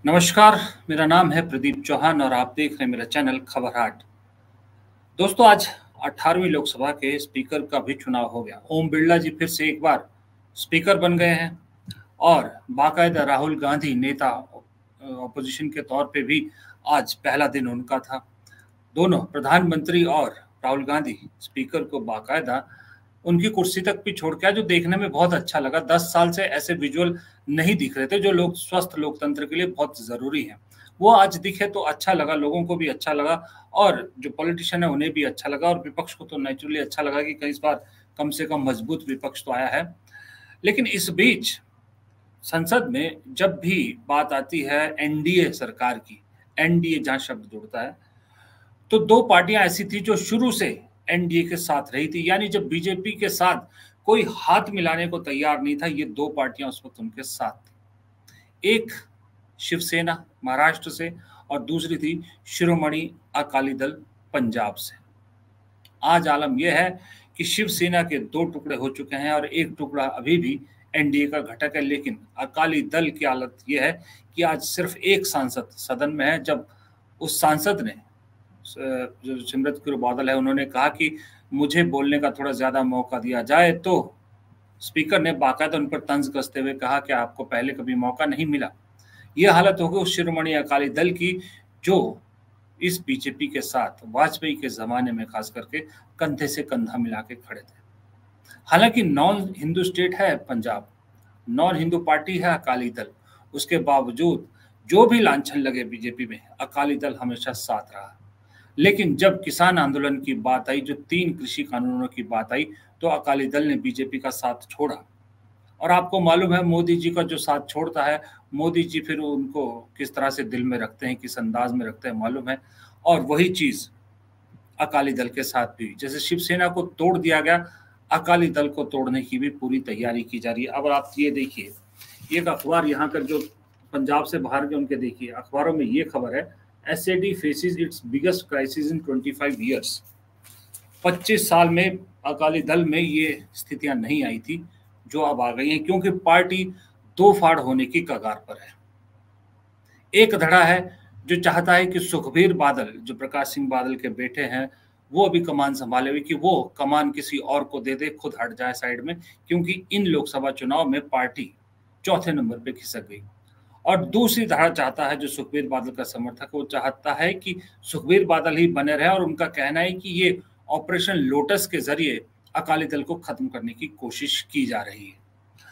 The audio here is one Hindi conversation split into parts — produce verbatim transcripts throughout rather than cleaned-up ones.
नमस्कार, मेरा नाम है प्रदीप चौहान और आप देख रहे हैं मेरा चैनल खबर हाट। दोस्तों, आज अठारहवीं लोकसभा के स्पीकर का भी चुनाव हो गया। ओम बिरला जी फिर से एक बार स्पीकर बन गए हैं और बाकायदा राहुल गांधी नेता ऑपोजिशन के तौर पे भी आज पहला दिन उनका था। दोनों प्रधानमंत्री और राहुल गांधी स्पीकर को बाकायदा उनकी कुर्सी तक भी छोड़ के आए, जो देखने में बहुत अच्छा लगा। दस साल से ऐसे विजुअल नहीं दिख रहे थे जो लोग स्वस्थ लोकतंत्र के लिए बहुत जरूरी है। वो आज दिखे तो अच्छा लगा, लोगों को भी अच्छा लगा और जो पॉलिटिशियन है उन्हें भी अच्छा लगा और विपक्ष को तो नेचुरली अच्छा लगा कि कई बार कम से कम मजबूत विपक्ष तो आया है। लेकिन इस बीच संसद में जब भी बात आती है एनडीए सरकार की, एनडीए जहां शब्द जुड़ता है, तो दो पार्टियां ऐसी थी जो शुरू से एनडीए के साथ रही थी। यानी जब बीजेपी के साथ कोई हाथ मिलाने को तैयार नहीं था, ये दो पार्टियां उस वक्त उनके साथ थी। एक शिवसेना महाराष्ट्र से और दूसरी थी शिरोमणि अकाली दल पंजाब से। आज आलम यह है कि शिवसेना के दो टुकड़े हो चुके हैं और एक टुकड़ा अभी भी एनडीए का घटक है। लेकिन अकाली दल की हालत यह है कि आज सिर्फ एक सांसद सदन में है। जब उस सांसद ने, जो सिमरत कौर बादल है, उन्होंने कहा कि मुझे बोलने का थोड़ा ज्यादा मौका दिया जाए, तो स्पीकर ने बाकायदा उन पर तंज कसते हुए कहा कि आपको पहले कभी मौका नहीं मिला। यह हालत हो गई उस शिरोमणि अकाली दल की जो इस बीजेपी के साथ वाजपेयी के जमाने में खास करके कंधे से कंधा मिला के खड़े थे। हालांकि नॉन हिंदू स्टेट है पंजाब, नॉन हिंदू पार्टी है अकाली दल, उसके बावजूद जो भी लांछन लगे बीजेपी में, अकाली दल हमेशा साथ रहा। लेकिन जब किसान आंदोलन की बात आई, जो तीन कृषि कानूनों की बात आई, तो अकाली दल ने बीजेपी का साथ छोड़ा। और आपको मालूम है मोदी जी का जो साथ छोड़ता है, मोदी जी फिर उनको किस तरह से दिल में रखते हैं, किस अंदाज में रखते हैं मालूम है। और वही चीज अकाली दल के साथ भी, जैसे शिवसेना को तोड़ दिया गया, अकाली दल को तोड़ने की भी पूरी तैयारी की जा रही है। अब आप ये देखिए, एक अखबार यहाँ कर जो पंजाब से बाहर के, उनके देखिए अखबारों में ये खबर है, SAD faces its biggest crisis in पच्चीस इयर्स। पच्चीस साल में अकाली दल में ये स्थितियां नहीं आई थी जो अब आ गई हैं, क्योंकि पार्टी दो फाड़ होने की कगार पर है। एक धड़ा है जो चाहता है कि सुखबीर बादल, जो प्रकाश सिंह बादल के बेटे हैं, वो अभी कमान संभाले हुए, कि वो कमान किसी और को दे दे, खुद हट जाए साइड में, क्योंकि इन लोकसभा चुनाव में पार्टी चौथे नंबर पे खिसक गई। और दूसरी धारा चाहता है, जो सुखबीर बादल का समर्थक, वो चाहता है कि सुखबीर बादल ही बने रहे, और उनका कहना है कि ये ऑपरेशन लोटस के जरिए अकाली दल को खत्म करने की कोशिश की जा रही है।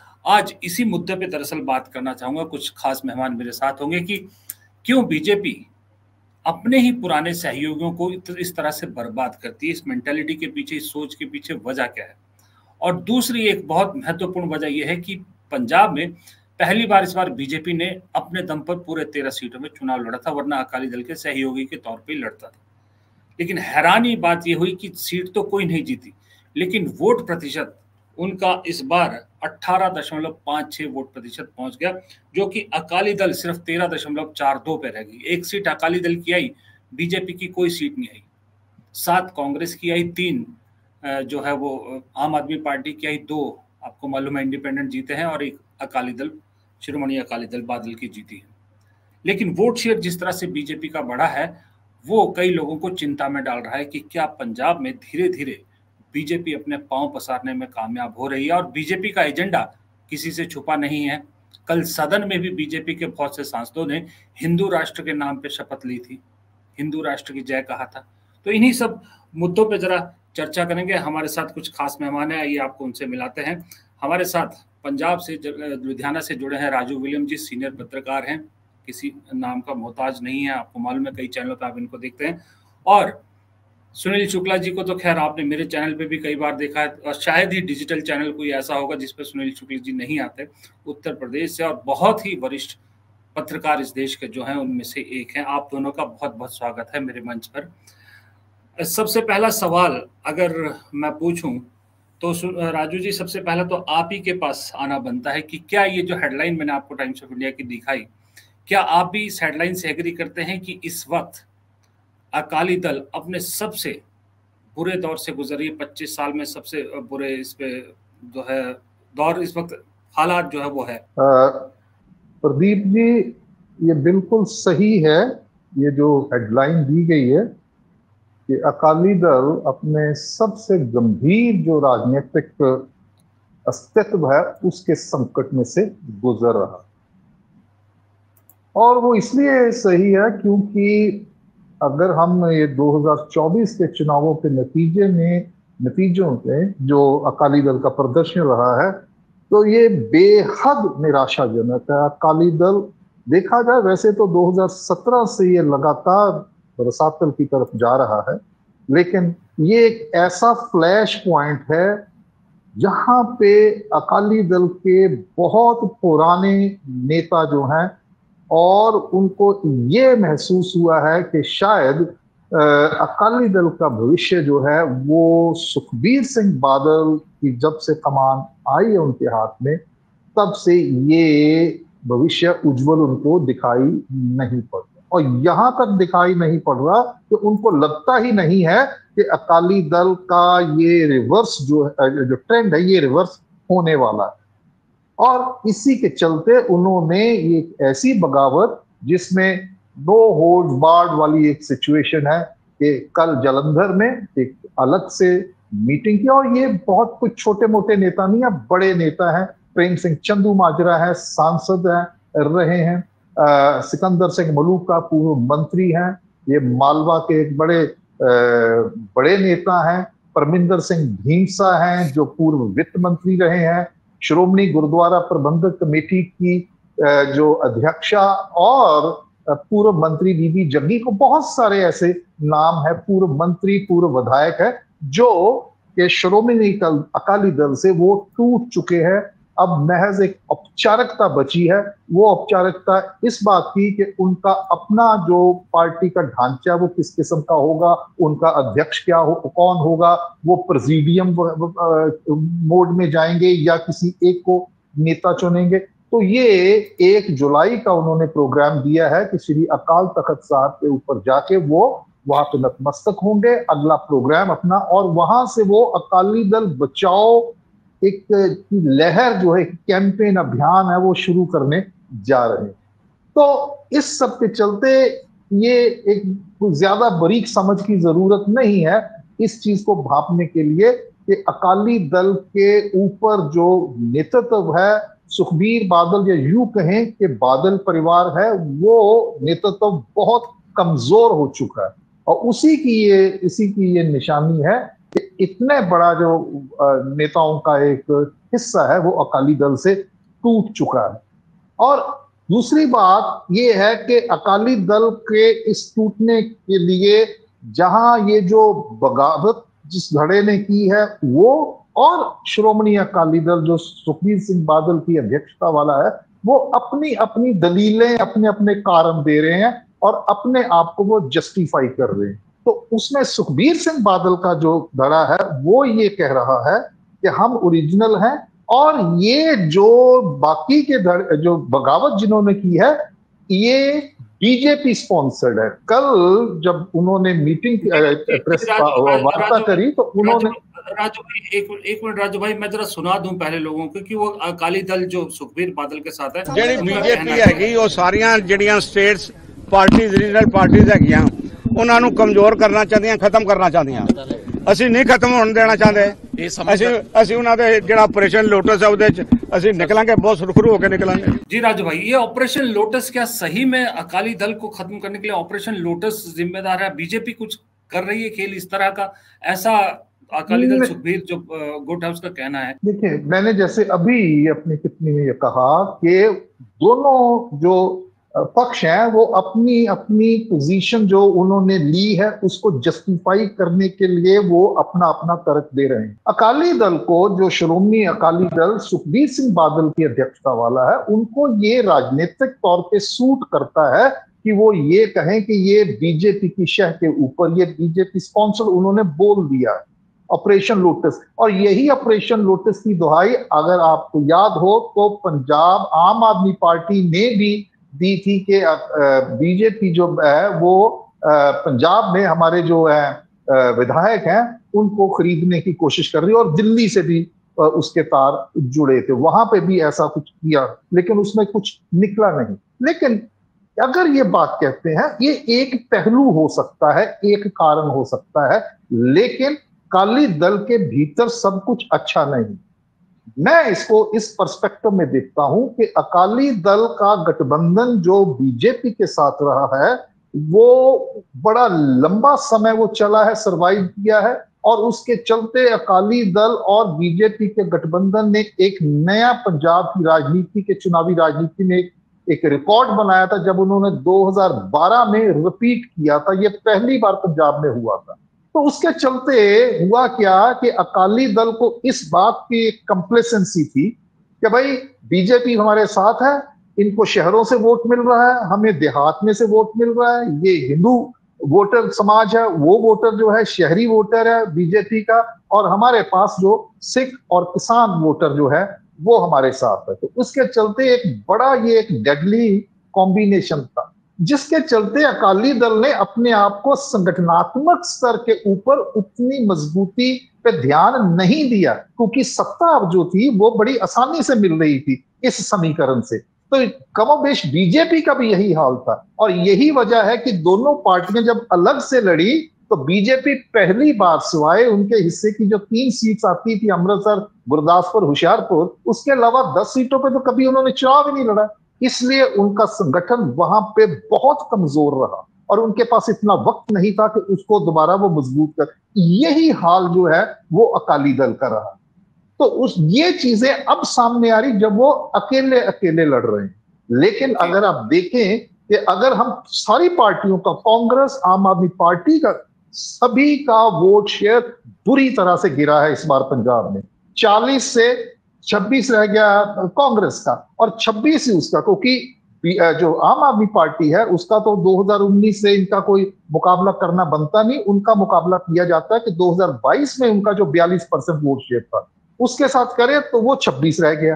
आज इसी मुद्दे पे दरअसल बात करना चाहूंगा। कुछ खास मेहमान मेरे साथ होंगे कि क्यों बीजेपी अपने ही पुराने सहयोगियों को इस तरह से बर्बाद करती है, इस मेंटालिटी के पीछे, इस सोच के पीछे वजह क्या है। और दूसरी एक बहुत महत्वपूर्ण वजह यह है कि पंजाब में पहली बार इस बार बीजेपी ने अपने दम पर पूरे तेरह सीटों में चुनाव लड़ा था, वरना अकाली दल के सहयोगी के तौर पर लड़ता था। लेकिन हैरानी बात यह हुई कि सीट तो कोई नहीं जीती, लेकिन वोट प्रतिशत उनका इस बार अठारह दशमलव पाँच छह वोट प्रतिशत पहुंच गया, जो कि अकाली दल सिर्फ तेरह दशमलव चार दो पे रह गई। एक सीट अकाली दल की आई, बीजेपी की कोई सीट नहीं आई। सात कांग्रेस की आई, तीन जो है वो आम आदमी पार्टी की आई, दो आपको मालूम है इंडिपेंडेंट जीते हैं, और एक अकाली दल, शिरोमणि अकाली दल बादल की जीती है। लेकिन वोट शेयर जिस तरह से बीजेपी का बढ़ा है, वो कई लोगों को चिंता में डाल रहा है कि क्या पंजाब में धीरे धीरे बीजेपी अपने पांव पसारने में कामयाब हो रही है। और बीजेपी का एजेंडा किसी से छुपा नहीं है। कल सदन में भी बीजेपी के बहुत से सांसदों ने हिंदू राष्ट्र के नाम पे शपथ ली थी, हिंदू राष्ट्र की जय कहा था। तो इन्हीं सब मुद्दों पे जरा चर्चा करेंगे। हमारे साथ कुछ खास मेहमान हैं, आइए आपको उनसे मिलाते हैं। हमारे साथ पंजाब से, लुधियाना से जुड़े हैं राजू विलियम जी, सीनियर पत्रकार हैं, किसी नाम का मोहताज नहीं है, आपको मालूम है, कई चैनलों पर आप इनको देखते हैं। और सुनील शुक्ला जी को तो खैर आपने मेरे चैनल पे भी कई बार देखा है, और शायद ही डिजिटल चैनल कोई ऐसा होगा जिस पे सुनील शुक्ला जी नहीं आते, उत्तर प्रदेश से, और बहुत ही वरिष्ठ पत्रकार इस देश के जो हैं उनमें से एक हैं। आप दोनों का बहुत बहुत स्वागत है मेरे मंच पर। सबसे पहला सवाल अगर मैं पूछूं तो राजू जी, सबसे पहला तो आप ही के पास आना बनता है कि क्या ये जो हेडलाइन मैंने आपको टाइम्स ऑफ इंडिया की दिखाई, क्या आप भी इस हेडलाइन से एग्री करते हैं कि इस वक्त अकाली दल अपने सबसे बुरे दौर से गुजर रही है? पच्चीस साल में सबसे बुरे इस पे जो है दौर इस वक्त हालात जो है वो है। प्रदीप जी, ये बिल्कुल सही है, ये जो हेडलाइन दी गई है कि अकाली दल अपने सबसे गंभीर जो राजनीतिक अस्तित्व है उसके संकट में से गुजर रहा। और वो इसलिए सही है क्योंकि अगर हम ये दो हज़ार चौबीस के चुनावों के नतीजे में नतीजों में जो अकाली दल का प्रदर्शन रहा है तो ये बेहद निराशाजनक है। अकाली दल देखा जाए वैसे तो दो हज़ार सत्रह से ये लगातार रसातल की तरफ जा रहा है, लेकिन ये एक ऐसा फ्लैश पॉइंट है जहां पे अकाली दल के बहुत पुराने नेता जो हैं और उनको ये महसूस हुआ है कि शायद अकाली दल का भविष्य जो है वो सुखबीर सिंह बादल की जब से कमान आई है उनके हाथ में तब से ये भविष्य उज्जवल उनको दिखाई नहीं पड़ रहा। और यहां तक दिखाई नहीं पड़ रहा कि उनको लगता ही नहीं है कि अकाली दल का ये रिवर्स जो जो ट्रेंड है ये रिवर्स होने वाला है। और इसी के चलते उन्होंने एक ऐसी बगावत जिसमें नो होल्ड बार्ड वाली एक सिचुएशन है कि कल जालंधर में एक अलग से मीटिंग की, और ये बहुत कुछ छोटे मोटे नेता नहीं है, बड़े नेता हैं। प्रेम सिंह चंदू माजरा है, सांसद है रहे हैं, आ, सिकंदर सिंह मलूका पूर्व मंत्री हैं, ये मालवा के एक बड़े आ, बड़े नेता हैं। परमिंदर सिंह ढींसा हैं जो पूर्व वित्त मंत्री रहे हैं। श्रोमणी गुरुद्वारा प्रबंधक कमेटी की जो अध्यक्षा और पूर्व मंत्री बीबी जग्गी को, बहुत सारे ऐसे नाम है, पूर्व मंत्री पूर्व विधायक है जो कि श्रोमणी अकाली दल से वो टूट चुके हैं। अब महज एक औपचारिकता बची है, वो औपचारिकता इस बात की कि उनका अपना जो पार्टी का ढांचा वो किस किस्म का होगा, उनका अध्यक्ष क्या हो, कौन होगा, वो प्रेसिडियम मोड में जाएंगे या किसी एक को नेता चुनेंगे। तो ये एक जुलाई का उन्होंने प्रोग्राम दिया है कि श्री अकाल तख्त साहब के ऊपर जाके वो वहां पे नतमस्तक होंगे, अगला प्रोग्राम अपना, और वहां से वो अकाली दल बचाओ एक लहर जो है, कैंपेन अभियान है, वो शुरू करने जा रहे हैं। तो इस सब के चलते ये एक ज्यादा बारीक समझ की जरूरत नहीं है इस चीज को भांपने के लिए कि अकाली दल के ऊपर जो नेतृत्व है, सुखबीर बादल या यूं कहें कि बादल परिवार है, वो नेतृत्व बहुत कमजोर हो चुका है। और उसी की ये इसी की ये निशानी है कि इतने बड़ा जो नेताओं का एक हिस्सा है वो अकाली दल से टूट चुका है। और दूसरी बात ये है कि अकाली दल के इस टूटने के लिए जहां ये जो बगावत जिस धड़े ने की है वो, और श्रोमणी अकाली दल जो सुखबीर सिंह बादल की अध्यक्षता वाला है, वो अपनी अपनी दलीलें अपने अपने कारण दे रहे हैं और अपने आप को वो जस्टिफाई कर रहे हैं। तो उसमें सुखबीर सिंह बादल का जो धड़ा है वो ये कह रहा है कि हम ओरिजिनल हैं, और ये जो बाकी के धड़ जो बगावत जिन्होंने की है ये बीजेपी स्पॉन्सर्ड है। कल जब उन्होंने मीटिंग प्रेस वार्ता करी तो उन्होंने राजू भाई एक एक मिनट राजू भाई मैं जरा सुना दूं पहले लोगों को कि वो अकाली दल जो सुखबीर बादल के साथ है, ਜਿਹੜੀ बीजेपी हैगी ਉਹ ਸਾਰੀਆਂ ਜਿਹੜੀਆਂ ਸਟੇਟਸ ਪਾਰਟੀਆਂ ਰੀਜਨਲ ਪਾਰਟੀਆਂ ਹੈਗੀਆਂ ਉਹਨਾਂ ਨੂੰ ਕਮਜ਼ੋਰ ਕਰਨਾ ਚਾਹੁੰਦੀਆਂ, ਖਤਮ ਕਰਨਾ ਚਾਹੁੰਦੀਆਂ। ਅਸੀਂ ਨਹੀਂ ਖਤਮ ਹੋਣ ਦੇਣਾ ਚਾਹੁੰਦੇ। ਅਸੀਂ ਅਸੀਂ ਉਹਨਾਂ ਦੇ ਜਿਹੜਾ ਆਪਰੇਸ਼ਨ ਲੋਟਸ ਹੈ ਉਹਦੇ ਚ ਅਸੀਂ ਨਿਕਲਾਂਗੇ, ਬਹੁਤ ਸੁਰਖਰੂ ਹੋ ਕੇ ਨਿਕਲਾਂਗੇ। जी राजू भाई, ये ऑपरेशन लोटस क्या सही में अकाली दल को खत्म करने के लिए ऑपरेशन लोटस जिम्मेदार है? बीजेपी कुछ कर रही है खेल इस तरह का, ऐसा अकाली दल सुखबीर जो गुट है उसका कहना है? देखिए, मैंने जैसे अभी अपनी टिप्पणी में कहा कि दोनों जो पक्ष हैं वो अपनी अपनी पोजीशन जो उन्होंने ली है उसको जस्टिफाई करने के लिए वो अपना अपना तर्क दे रहे हैं। अकाली दल को, जो श्रोमणी अकाली दल सुखबीर सिंह बादल की अध्यक्षता वाला है, उनको ये राजनीतिक तौर पे सूट करता है कि वो ये कहें कि ये बीजेपी की शह के ऊपर, ये बीजेपी स्पॉन्सर, उन्होंने बोल दिया ऑपरेशन लोटस। और यही ऑपरेशन लोटस की दुहाई अगर आपको याद हो तो पंजाब आम आदमी पार्टी ने भी दी थी कि बीजेपी जो है वो पंजाब में हमारे जो है विधायक हैं उनको खरीदने की कोशिश कर रही है, और दिल्ली से भी उसके तार जुड़े थे, वहां पे भी ऐसा कुछ किया, लेकिन उसमें कुछ निकला नहीं। लेकिन अगर ये बात कहते हैं, ये एक पहलू हो सकता है, एक कारण हो सकता है, लेकिन अकाली दल के भीतर सब कुछ अच्छा नहीं। मैं इसको इस पर्सपेक्टिव में देखता हूं कि अकाली दल का गठबंधन जो बीजेपी के साथ रहा है, वो बड़ा लंबा समय वो चला है, सरवाइव किया है, और उसके चलते अकाली दल और बीजेपी के गठबंधन ने एक नया पंजाब की राजनीति के चुनावी राजनीति में एक, एक रिकॉर्ड बनाया था जब उन्होंने दो हज़ार बारह में रिपीट किया था। ये पहली बार पंजाब में हुआ था। तो उसके चलते हुआ क्या कि अकाली दल को इस बात की कंप्लेसेंसी थी कि भाई बीजेपी हमारे साथ है, इनको शहरों से वोट मिल रहा है, हमें देहात में से वोट मिल रहा है, ये हिंदू वोटर समाज है, वो वोटर जो है शहरी वोटर है बीजेपी का, और हमारे पास जो सिख और किसान वोटर जो है वो हमारे साथ है। तो उसके चलते एक बड़ा ये एक डेडली कॉम्बिनेशन था, जिसके चलते अकाली दल ने अपने आप को संगठनात्मक स्तर के ऊपर उतनी मजबूती पे ध्यान नहीं दिया, क्योंकि सत्ता अब जो थी वो बड़ी आसानी से मिल रही थी इस समीकरण से। तो कमोबेश बीजेपी का भी यही हाल था, और यही वजह है कि दोनों पार्टियां जब अलग से लड़ी तो बीजेपी पहली बार सिवाय उनके हिस्से की जो तीन सीट्स आती थी, अमृतसर, गुरदासपुर, होशियारपुर, उसके अलावा दस सीटों पे तो कभी उन्होंने चुनाव ही नहीं लड़ा। इसलिए उनका संगठन वहां पे बहुत कमजोर रहा और उनके पास इतना वक्त नहीं था कि उसको दोबारा वो मजबूत कर। यही हाल जो है वो अकाली दल का रहा। तो उस ये चीजें अब सामने आ रही जब वो अकेले अकेले लड़ रहे हैं। लेकिन अगर आप देखें कि अगर हम सारी पार्टियों का, कांग्रेस, आम आदमी पार्टी का, सभी का वोट शेयर बुरी तरह से गिरा है इस बार पंजाब में। चालीस से छब्बीस रह गया कांग्रेस का और छब्बीस ही उसका, क्योंकि जो आम आदमी पार्टी है उसका तो दो हज़ार उन्नीस से इनका कोई मुकाबला करना बनता नहीं। उनका मुकाबला किया जाता है कि दो हज़ार बाईस में उनका जो बयालीस परसेंट वोट शेयर था उसके साथ करे तो वो छब्बीस रह गया।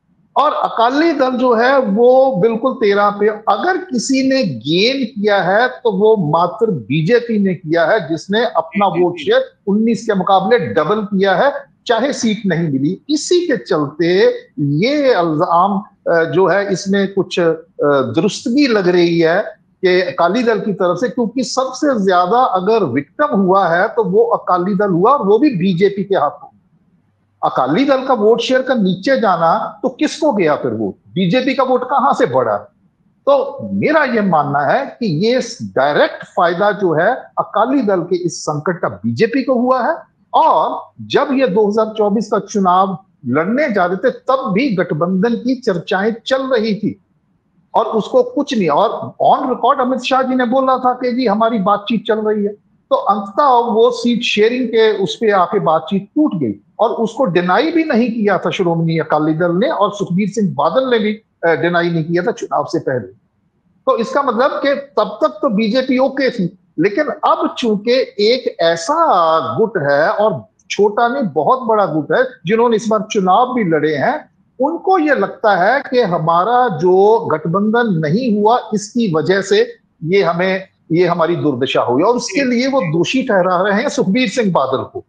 और अकाली दल जो है वो बिल्कुल तेरह पे। अगर किसी ने गेन किया है तो वो मात्र बीजेपी ने किया है, जिसने अपना वोट शेयर उन्नीस के मुकाबले डबल किया है, चाहे सीट नहीं मिली। इसी के चलते ये इल्जाम जो है इसमें कुछ दुरुस्तगी लग रही है कि अकाली दल की तरफ से, क्योंकि सबसे ज्यादा अगर विक्टिम हुआ है तो वो अकाली दल हुआ, और वो भी बीजेपी के हाथों। अकाली दल का वोट शेयर का नीचे जाना तो किसको गया फिर वोट? बीजेपी का वोट कहां से बढ़ा? तो मेरा यह मानना है कि ये डायरेक्ट फायदा जो है अकाली दल के इस संकट का बीजेपी को हुआ है। और जब ये दो हज़ार चौबीस का चुनाव लड़ने जा रहे थे तब भी गठबंधन की चर्चाएं चल रही थी और उसको कुछ नहीं। और ऑन रिकॉर्ड अमित शाह जी ने बोला था कि जी हमारी बातचीत चल रही है। तो अंततः वो सीट शेयरिंग के उस पर आके बातचीत टूट गई और उसको डिनाई भी नहीं किया था श्रोमणी अकाली दल ने, और सुखबीर सिंह बादल ने भी डिनाई नहीं किया था चुनाव से पहले। तो इसका मतलब कि तब तक तो बीजेपी ओके थी, लेकिन अब चूंकि एक ऐसा गुट है, और छोटा नहीं बहुत बड़ा गुट है, जिन्होंने इस बार चुनाव भी लड़े हैं, उनको ये लगता है कि हमारा जो गठबंधन नहीं हुआ इसकी वजह से ये हमें ये हमारी दुर्दशा हुई, और उसके लिए वो दोषी ठहरा रहे हैं सुखबीर सिंह बादल को।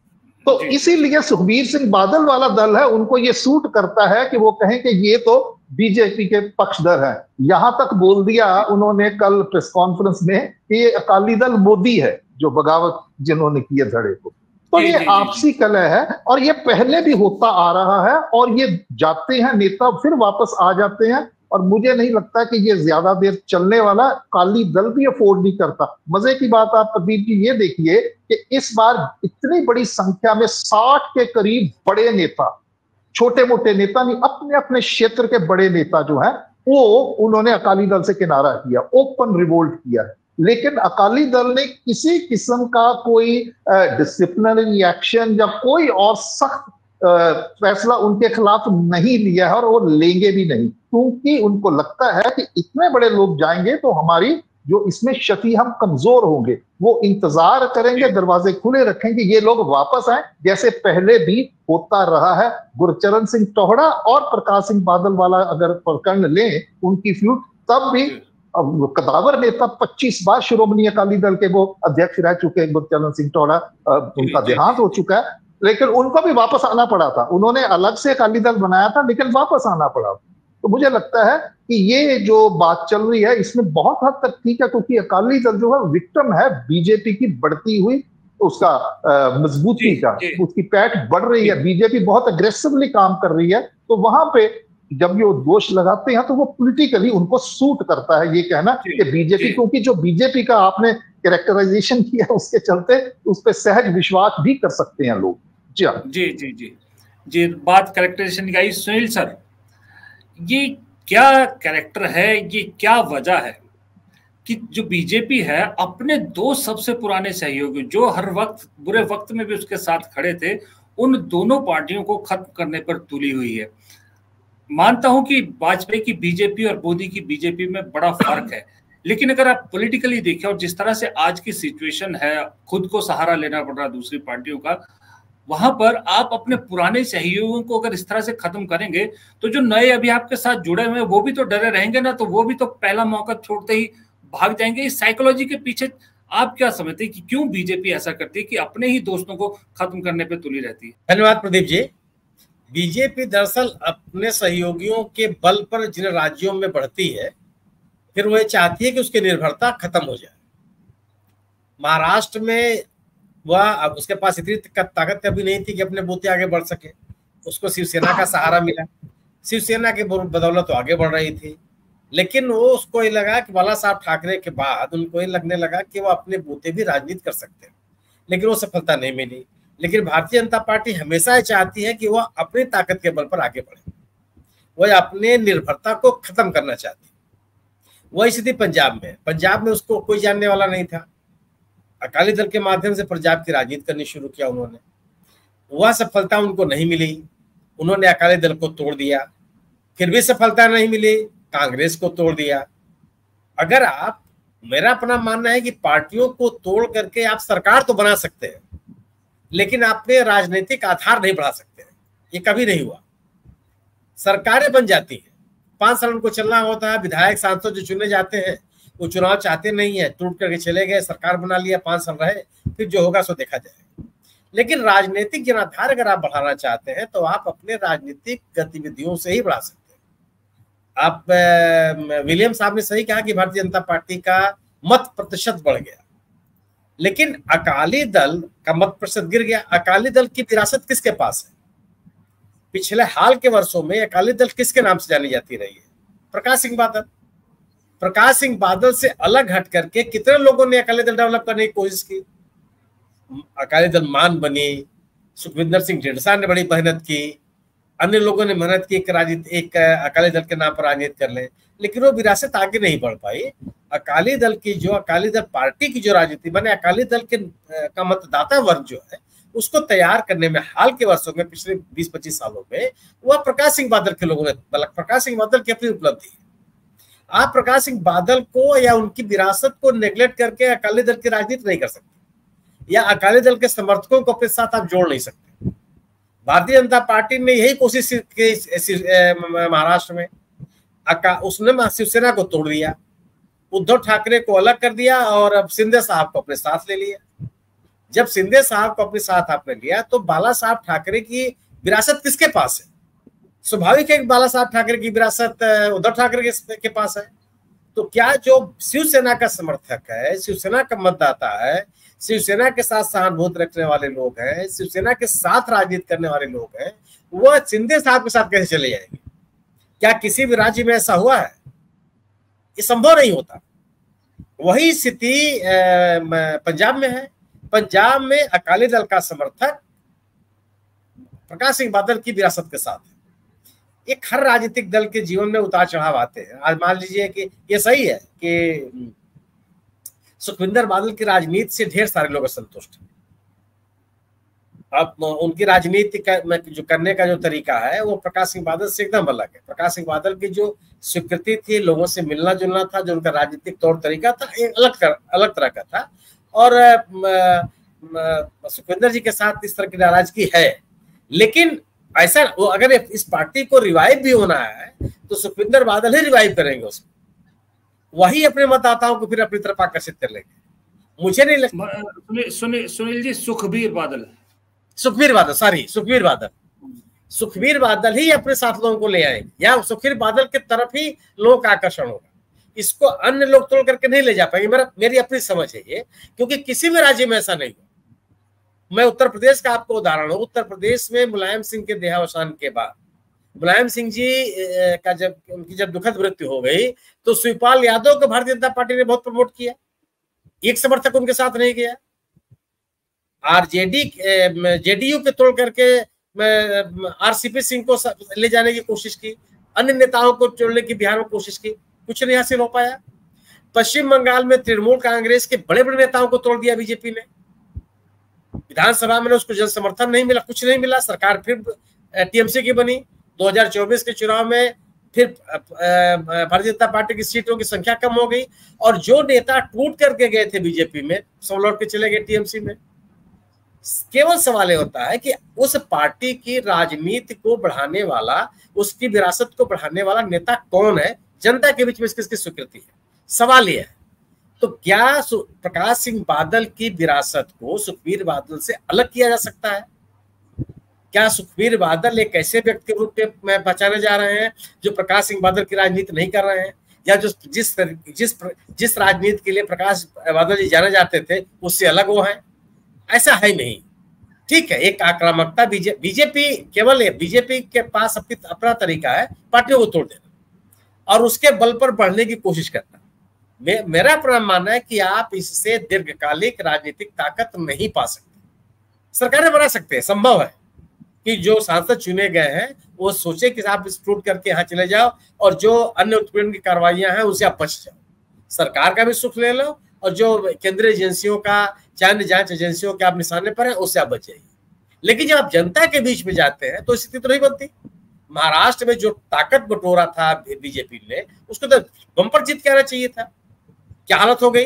तो इसीलिए सुखबीर सिंह बादल वाला दल है, उनको ये सूट करता है कि वो कहें कि ये तो बीजेपी के पक्षधर है। यहां तक बोल दिया उन्होंने कल प्रेस कॉन्फ्रेंस में कि ये अकाली दल मोदी है, जो बगावत जिन्होंने किए धड़े को। तो ये आपसी कलह है और ये पहले भी होता आ रहा है, और ये जाते हैं नेता फिर वापस आ जाते हैं, और मुझे नहीं लगता कि ये ज्यादा देर चलने वाला। अकाली दल भी अफोर्ड नहीं करता। मजे की बात आप प्रदीप जी ये देखिए कि इस बार इतनी बड़ी संख्या में साठ के करीब बड़े नेता, छोटे मोटे नेता नहीं, अपने अपने क्षेत्र के बड़े नेता जो हैं वो उन्होंने अकाली दल से किनारा किया, ओपन रिवोल्ट किया है। लेकिन अकाली दल ने किसी किस्म का कोई डिसिप्लिनरी एक्शन या कोई और सख्त फैसला उनके खिलाफ नहीं लिया है, और वो लेंगे भी नहीं, क्योंकि उनको लगता है कि इतने बड़े लोग जाएंगे तो हमारी जो इसमें क्षति, हम कमजोर होंगे। वो इंतजार करेंगे, दरवाजे खुले रखेंगे, ये लोग वापस आए, जैसे पहले भी होता रहा है। गुरचरण सिंह टोहड़ा और प्रकाश सिंह बादल वाला अगर प्रकरण लें, उनकी फ्यूट, तब भी कदावर नेता पच्चीस बार श्रोमणी अकाली दल के वो अध्यक्ष रह चुके हैं। गुरचरण सिंह टोहड़ा, उनका देहांत हो चुका है, लेकिन उनको भी वापस आना पड़ा था। उन्होंने अलग से अकाली दल बनाया था, लेकिन वापस आना पड़ा। तो मुझे लगता है कि ये जो बात चल रही है इसमें बहुत हद तक ठीक है, क्योंकि अकाली दल जो है विक्टिम है बीजेपी की बढ़ती हुई उसका मजबूती का, उसकी पैठ बढ़ रही है, बीजेपी बहुत अग्रेसिवली काम कर रही है। तो वहां पे जब ये दोष लगाते हैं तो वो पॉलिटिकली उनको सूट करता है ये कहना कि बीजेपी, क्योंकि जो बीजेपी का आपने कैरेक्टराइजेशन किया उसके चलते उस पर सहज विश्वास भी कर सकते हैं लोग। जी हाँ, जी जी जी जी बात कैरेक्टराइजेशन की आई। सुनील सर, ये क्या कैरेक्टर है, ये क्या वजह है कि जो बीजेपी है अपने दो सबसे पुराने सहयोगी जो हर वक्त बुरे वक्त में भी उसके साथ खड़े थे, उन दोनों पार्टियों को खत्म करने पर तुली हुई है। मानता हूं कि वाजपेयी की बीजेपी और मोदी की बीजेपी में बड़ा फर्क है, लेकिन अगर आप पॉलिटिकली देखें और जिस तरह से आज की सिचुएशन है, खुद को सहारा लेना पड़ रहा दूसरी पार्टियों का, वहां पर आप अपने पुराने सहयोगियों को अगर इस तरह से खत्म करेंगे तो जो नए अभी आपके साथ जुड़े हुए हैं वो भी तो डरे रहेंगे ना, तो वो भी तो पहला मौका छोड़ते ही भाग जाएंगे। इस साइकोलॉजी के पीछे आप क्या समझते हैं कि क्यों बीजेपी ऐसा करती है कि अपने ही दोस्तों को खत्म करने पे तुली रहती है? धन्यवाद प्रदीप जी। बीजेपी दरअसल अपने सहयोगियों के बल पर जिन राज्यों में बढ़ती है, फिर वो चाहती है कि उसकी निर्भरता खत्म हो जाए। महाराष्ट्र में वह अब उसके पास इतनी ताकत कभी नहीं थी कि अपने बूते आगे बढ़ सके, उसको शिवसेना का सहारा मिला, शिवसेना के बदौलत तो आगे बढ़ रही थी। लेकिन वो उसको ये लगा कि बाला साहब ठाकरे के बाद उनको ये लगने लगा कि वो अपने बूते भी राजनीति कर सकते हैं, लेकिन वो सफलता नहीं मिली। लेकिन भारतीय जनता पार्टी हमेशा ये चाहती है कि वह अपनी ताकत के बल पर आगे बढ़े, वह अपने निर्भरता को खत्म करना चाहती है। वही स्थिति पंजाब में, पंजाब में उसको कोई जानने वाला नहीं था, अकाली दल के माध्यम से पंजाब की राजनीति करनी शुरू किया उन्होंने, वह सफलता उनको नहीं मिली, उन्होंने अकाली दल को तोड़ दिया, फिर भी सफलता नहीं मिली, कांग्रेस को तोड़ दिया। अगर आप, मेरा अपना मानना है कि पार्टियों को तोड़ करके आप सरकार तो बना सकते हैं, लेकिन आपने राजनीतिक आधार नहीं बढ़ा सकते हैं, ये कभी नहीं हुआ। सरकारें बन जाती हैं, पांच साल उनको चलना होता है, विधायक सांसद जो चुने जाते हैं वो चुनाव चाहते नहीं है, टूट करके चले गए, सरकार बना लिया, पांच साल रहे, फिर जो होगा सो देखा जाएगा। लेकिन राजनीतिक जनाधार अगर आप बढ़ाना चाहते हैं तो आप अपने राजनीतिक गतिविधियों से ही बढ़ा सकते हैं। आप विलियम साहब ने सही कहा कि भारतीय जनता पार्टी का मत प्रतिशत बढ़ गया, लेकिन अकाली दल का मत प्रतिशत गिर गया। अकाली दल की विरासत किसके पास है? पिछले हाल के वर्षों में अकाली दल किसके नाम से जानी जाती रही है? प्रकाश सिंह बादल। प्रकाश सिंह बादल से अलग हट करके कितने लोगों ने अकाली दल डेवलप करने की कोशिश की? अकाली दल मान बनी, सुखविंदर सिंह ढींढसा ने बड़ी मेहनत की, अन्य लोगों ने मेहनत की एक राजनीति, एक अकाली दल के नाम पर राजनीति कर ले, लेकिन वो विरासत आगे नहीं बढ़ पाई। अकाली दल की जो अकाली दल पार्टी की जो राजनीति बने, अकाली दल के का मतदाता वर्ग जो है उसको तैयार करने में हाल के वर्षों में, पिछले बीस पच्चीस सालों में, वह प्रकाश सिंह बादल के लोगों ने, प्रकाश सिंह बादल की अपनी उपलब्धि है। आप प्रकाश सिंह बादल को या उनकी विरासत को नेग्लेक्ट करके अकाली दल की राजनीति नहीं कर सकते, या अकाली दल के समर्थकों को अपने साथ आप जोड़ नहीं सकते। भारतीय जनता पार्टी ने यही कोशिश की महाराष्ट्र में, उसने शिवसेना को तोड़ दिया, उद्धव ठाकरे को अलग कर दिया और अब शिंदे साहब को अपने साथ ले लिया। जब शिंदे साहब को अपने साथ आपने लिया तो बाला साहब ठाकरे की विरासत किसके पास है? स्वाभाविक है कि बाला साहब ठाकरे की विरासत उद्धव ठाकरे के पास है। तो क्या जो शिवसेना का समर्थक है, शिवसेना का मतदाता है, शिवसेना के साथ सहानुभूति रखने वाले लोग हैं, शिवसेना के साथ राजनीति करने वाले लोग हैं, वह शिंदे साहब के साथ कैसे चले जाएंगे? क्या किसी भी राज्य में ऐसा हुआ है? ये संभव नहीं होता। वही स्थिति पंजाब में है। पंजाब में अकाली दल का समर्थक प्रकाश सिंह बादल की विरासत के साथ है। एक हर राजनीतिक दल के जीवन में उतार चढ़ाव आते हैं। आज मान लीजिए कि ये सही है कि सुखविंदर बादल की राजनीति से ढेर सारे लोग असंतुष्ट हैं। अब उनकी राजनीति का जो करने का जो तरीका है वो प्रकाश सिंह बादल से एकदम अलग है। प्रकाश सिंह बादल की जो स्वीकृति थी, लोगों से मिलना जुलना था, जो उनका राजनीतिक तौर तरीका था, एक अलग कर, अलग तरह का था। और सुखविंदर जी के साथ इस तरह की नाराजगी है, लेकिन ऐसा वो अगर इस पार्टी को रिवाइव भी होना है तो सुखविंदर बादल ही रिवाइव करेंगे उसको, वही अपने मतदाताओं को फिर अपनी तरफ आकर्षित कर लेंगे। मुझे नहीं लगता। सुनील सुनील जी, सुखबीर बादल, सुखबीर बादल सॉरी सुखबीर बादल सुखबीर बादल ही अपने साथ लोगों को ले आएंगे या सुखबीर बादल के तरफ ही लोगों का आकर्षण होगा। इसको अन्य लोग तोड़ करके नहीं ले जा पाएंगे, मेरा मेरी अपनी समझ है ये, क्योंकि किसी भी राज्य में ऐसा नहीं हुआ। मैं उत्तर प्रदेश का आपको उदाहरण हूं, उत्तर प्रदेश में मुलायम सिंह के देहावसान के बाद मुलायम सिंह जी का जब उनकी जब दुखद मृत्यु हो गई तो शिवपाल यादव को भारतीय जनता पार्टी ने बहुत प्रमोट किया, एक समर्थक उनके साथ नहीं गया। आरजेडी जेडीयू के तोड़ करके आरसीपी सिंह को ले जाने की कोशिश की, अन्य नेताओं को जोड़ने की बिहार में कोशिश की, कुछ नहीं हासिल हो पाया। पश्चिम बंगाल में तृणमूल कांग्रेस के बड़े बड़े नेताओं को तोड़ दिया बीजेपी ने, विधानसभा में उसको जन समर्थन नहीं मिला, कुछ नहीं मिला। सरकार फिर टीएमसी की बनी। दो हज़ार चौबीस के चुनाव में फिर भारतीय जनता पार्टी की सीटों की संख्या कम हो गई और जो नेता टूट करके गए थे बीजेपी में सब लौट के चले गए टीएमसी में। केवल सवाल ये होता है कि उस पार्टी की राजनीति को बढ़ाने वाला, उसकी विरासत को बढ़ाने वाला नेता कौन है, जनता के बीच में किसकी स्वीकृति है, सवाल ये है। तो क्या प्रकाश सिंह बादल की विरासत को सुखबीर बादल से अलग किया जा सकता है? क्या सुखबीर बादल एक ऐसे व्यक्ति के रूप में पहचाने जा रहे हैं जो प्रकाश सिंह बादल की राजनीति नहीं कर रहे हैं, या जो जिस जिस जिस राजनीति के लिए प्रकाश बादल जी जाने जाते थे उससे अलग वो है? ऐसा है नहीं। ठीक है, एक आक्रामकता बीजे, बीजेपी केवल बीजेपी के पास अपनी अपना तरीका है पार्टियों को तोड़ देना और उसके बल पर बढ़ने की कोशिश करना। मे, मेरा अपना मानना है कि आप इससे दीर्घकालिक राजनीतिक ताकत नहीं पा सकते। सरकारें बना सकते हैं, संभव है कि जो सांसद चुने गए हैं वो सोचे कि आप इस टूट करके यहाँ चले जाओ और जो अन्य उत्पीड़न की कार्रवाइयां हैं उनसे आप बच जाओ, सरकार का भी सुख ले लो और जो केंद्रीय एजेंसियों का, चाहे जांच एजेंसियों के आप निशाने पर हैं उससे आप बच जाइए। लेकिन जब आप जनता के बीच में जाते हैं तो स्थिति तो नहीं बनती। महाराष्ट्र में जो ताकत बटोरा था बीजेपी ने, उसको तो बम्पर जीत के आना चाहिए था। क्या हालत हो गई,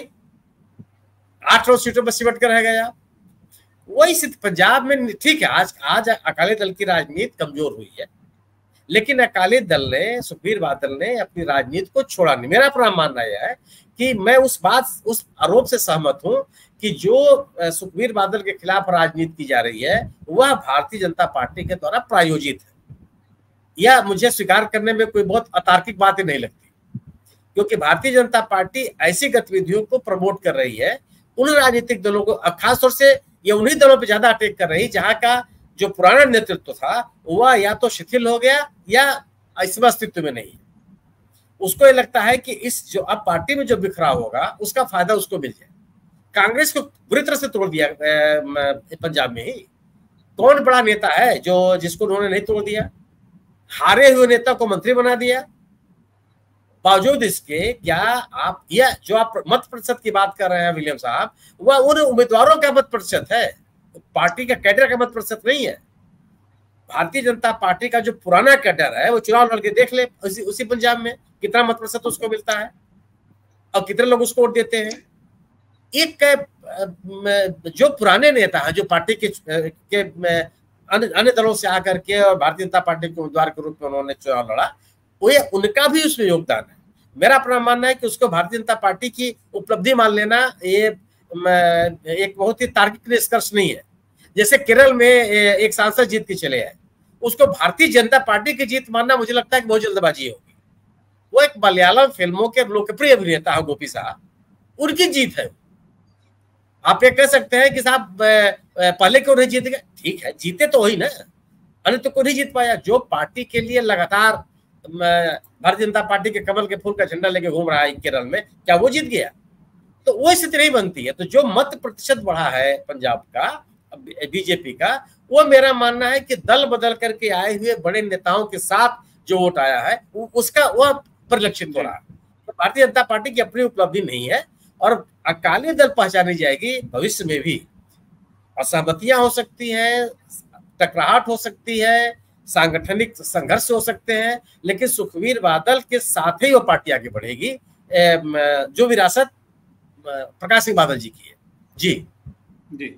आठ नौ सीटों पर सिमट कर रह गया। वही स्थिति पंजाब में। ठीक है, आज आज अकाली दल की राजनीति कमजोर हुई है, लेकिन अकाली दल ने, सुखबीर बादल ने अपनी राजनीति को छोड़ा नहीं। मेरा अपना मानना यह है कि मैं उस बात, उस आरोप से सहमत हूं कि जो सुखबीर बादल के खिलाफ राजनीति की जा रही है वह भारतीय जनता पार्टी के द्वारा प्रायोजित है। यह मुझे स्वीकार करने में कोई बहुत अतार्किक बात ही नहीं लगती, क्योंकि भारतीय जनता पार्टी ऐसी गतिविधियों को प्रमोट कर रही है, उन राजनीतिक दलों को, खासतौर से ये उन्हीं दलों पर ज्यादा अटैक कर रही जहां का जो पुराना नेतृत्व था वह या तो शिथिल हो गया या इसमें अस्तित्व में नहीं है। उसको ये लगता है कि इस जो अब पार्टी में जो बिखराव होगा उसका फायदा उसको मिल जाए। कांग्रेस को बुरी तरह से तोड़ दिया पंजाब में ही। कौन बड़ा नेता है जो जिसको उन्होंने नहीं तोड़ दिया? हारे हुए नेता को मंत्री बना दिया। बावजूद इसके क्या आप, यह जो आप मत प्रतिशत की बात कर रहे हैं विलियम साहब, वह उन उम्मीदवारों का मत प्रतिशत है, पार्टी का कैडर का मत प्रतिशत नहीं है। भारतीय जनता पार्टी का जो पुराना कैडर है वो चुनाव लड़के देख ले, उसी, उसी पंजाब में कितना मत प्रतिशत उसको मिलता है और कितने लोग उसको वोट देते हैं। एक जो पुराने नेता हैं जो पार्टी के, के अन्य दलों से आकर के और भारतीय जनता पार्टी के उम्मीदवार के रूप में उन्होंने चुनाव लड़ा, वो ये उनका भी उसमें योगदान है। मेरा अपना मानना है कि उसको भारतीय जनता पार्टी की उपलब्धि मान लेना ये एक बहुत ही तार्किक निष्कर्ष नहीं है। जैसे केरल में एक सांसद जीत के चले आए, उसको भारतीय जनता पार्टी की जीत मानना मुझे लगता है कि बहुत जल्दबाजी होगी। वो एक मलयालम फिल्मों के लोकप्रिय अभिनेता है गोपी साहब, उनकी जीत है। आप ये कह सकते हैं कि साहब पहले क्यों नहीं जीत गए? ठीक है, जीते तो वही ना, अन्य तो कोई नहीं जीत पाया। जो पार्टी के लिए लगातार भारतीय जनता पार्टी के कमल के फूल का झंडा लेके घूम रहा है केरल में, क्या वो जीत गया? तो वो स्थिति नहीं बनती है। तो जो मत प्रतिशत बढ़ा है पंजाब का, बीजेपी का, वो मेरा मानना है कि दल बदल करके आए हुए बड़े नेताओं के साथ जो वोट आया है उसका वह परिलक्षित हो रहा है। तो भारतीय जनता पार्टी की अपनी उपलब्धि नहीं है और अकाली दल पहचानी जाएगी भविष्य में भी। असहमतियां हो सकती हैं, टकराहट हो सकती है, सांगठनिक संघर्ष हो सकते हैं, लेकिन सुखबीर बादल के साथ ही वो पार्टी आगे बढ़ेगी जो विरासत प्रकाश सिंह बादल जी की है। जी जी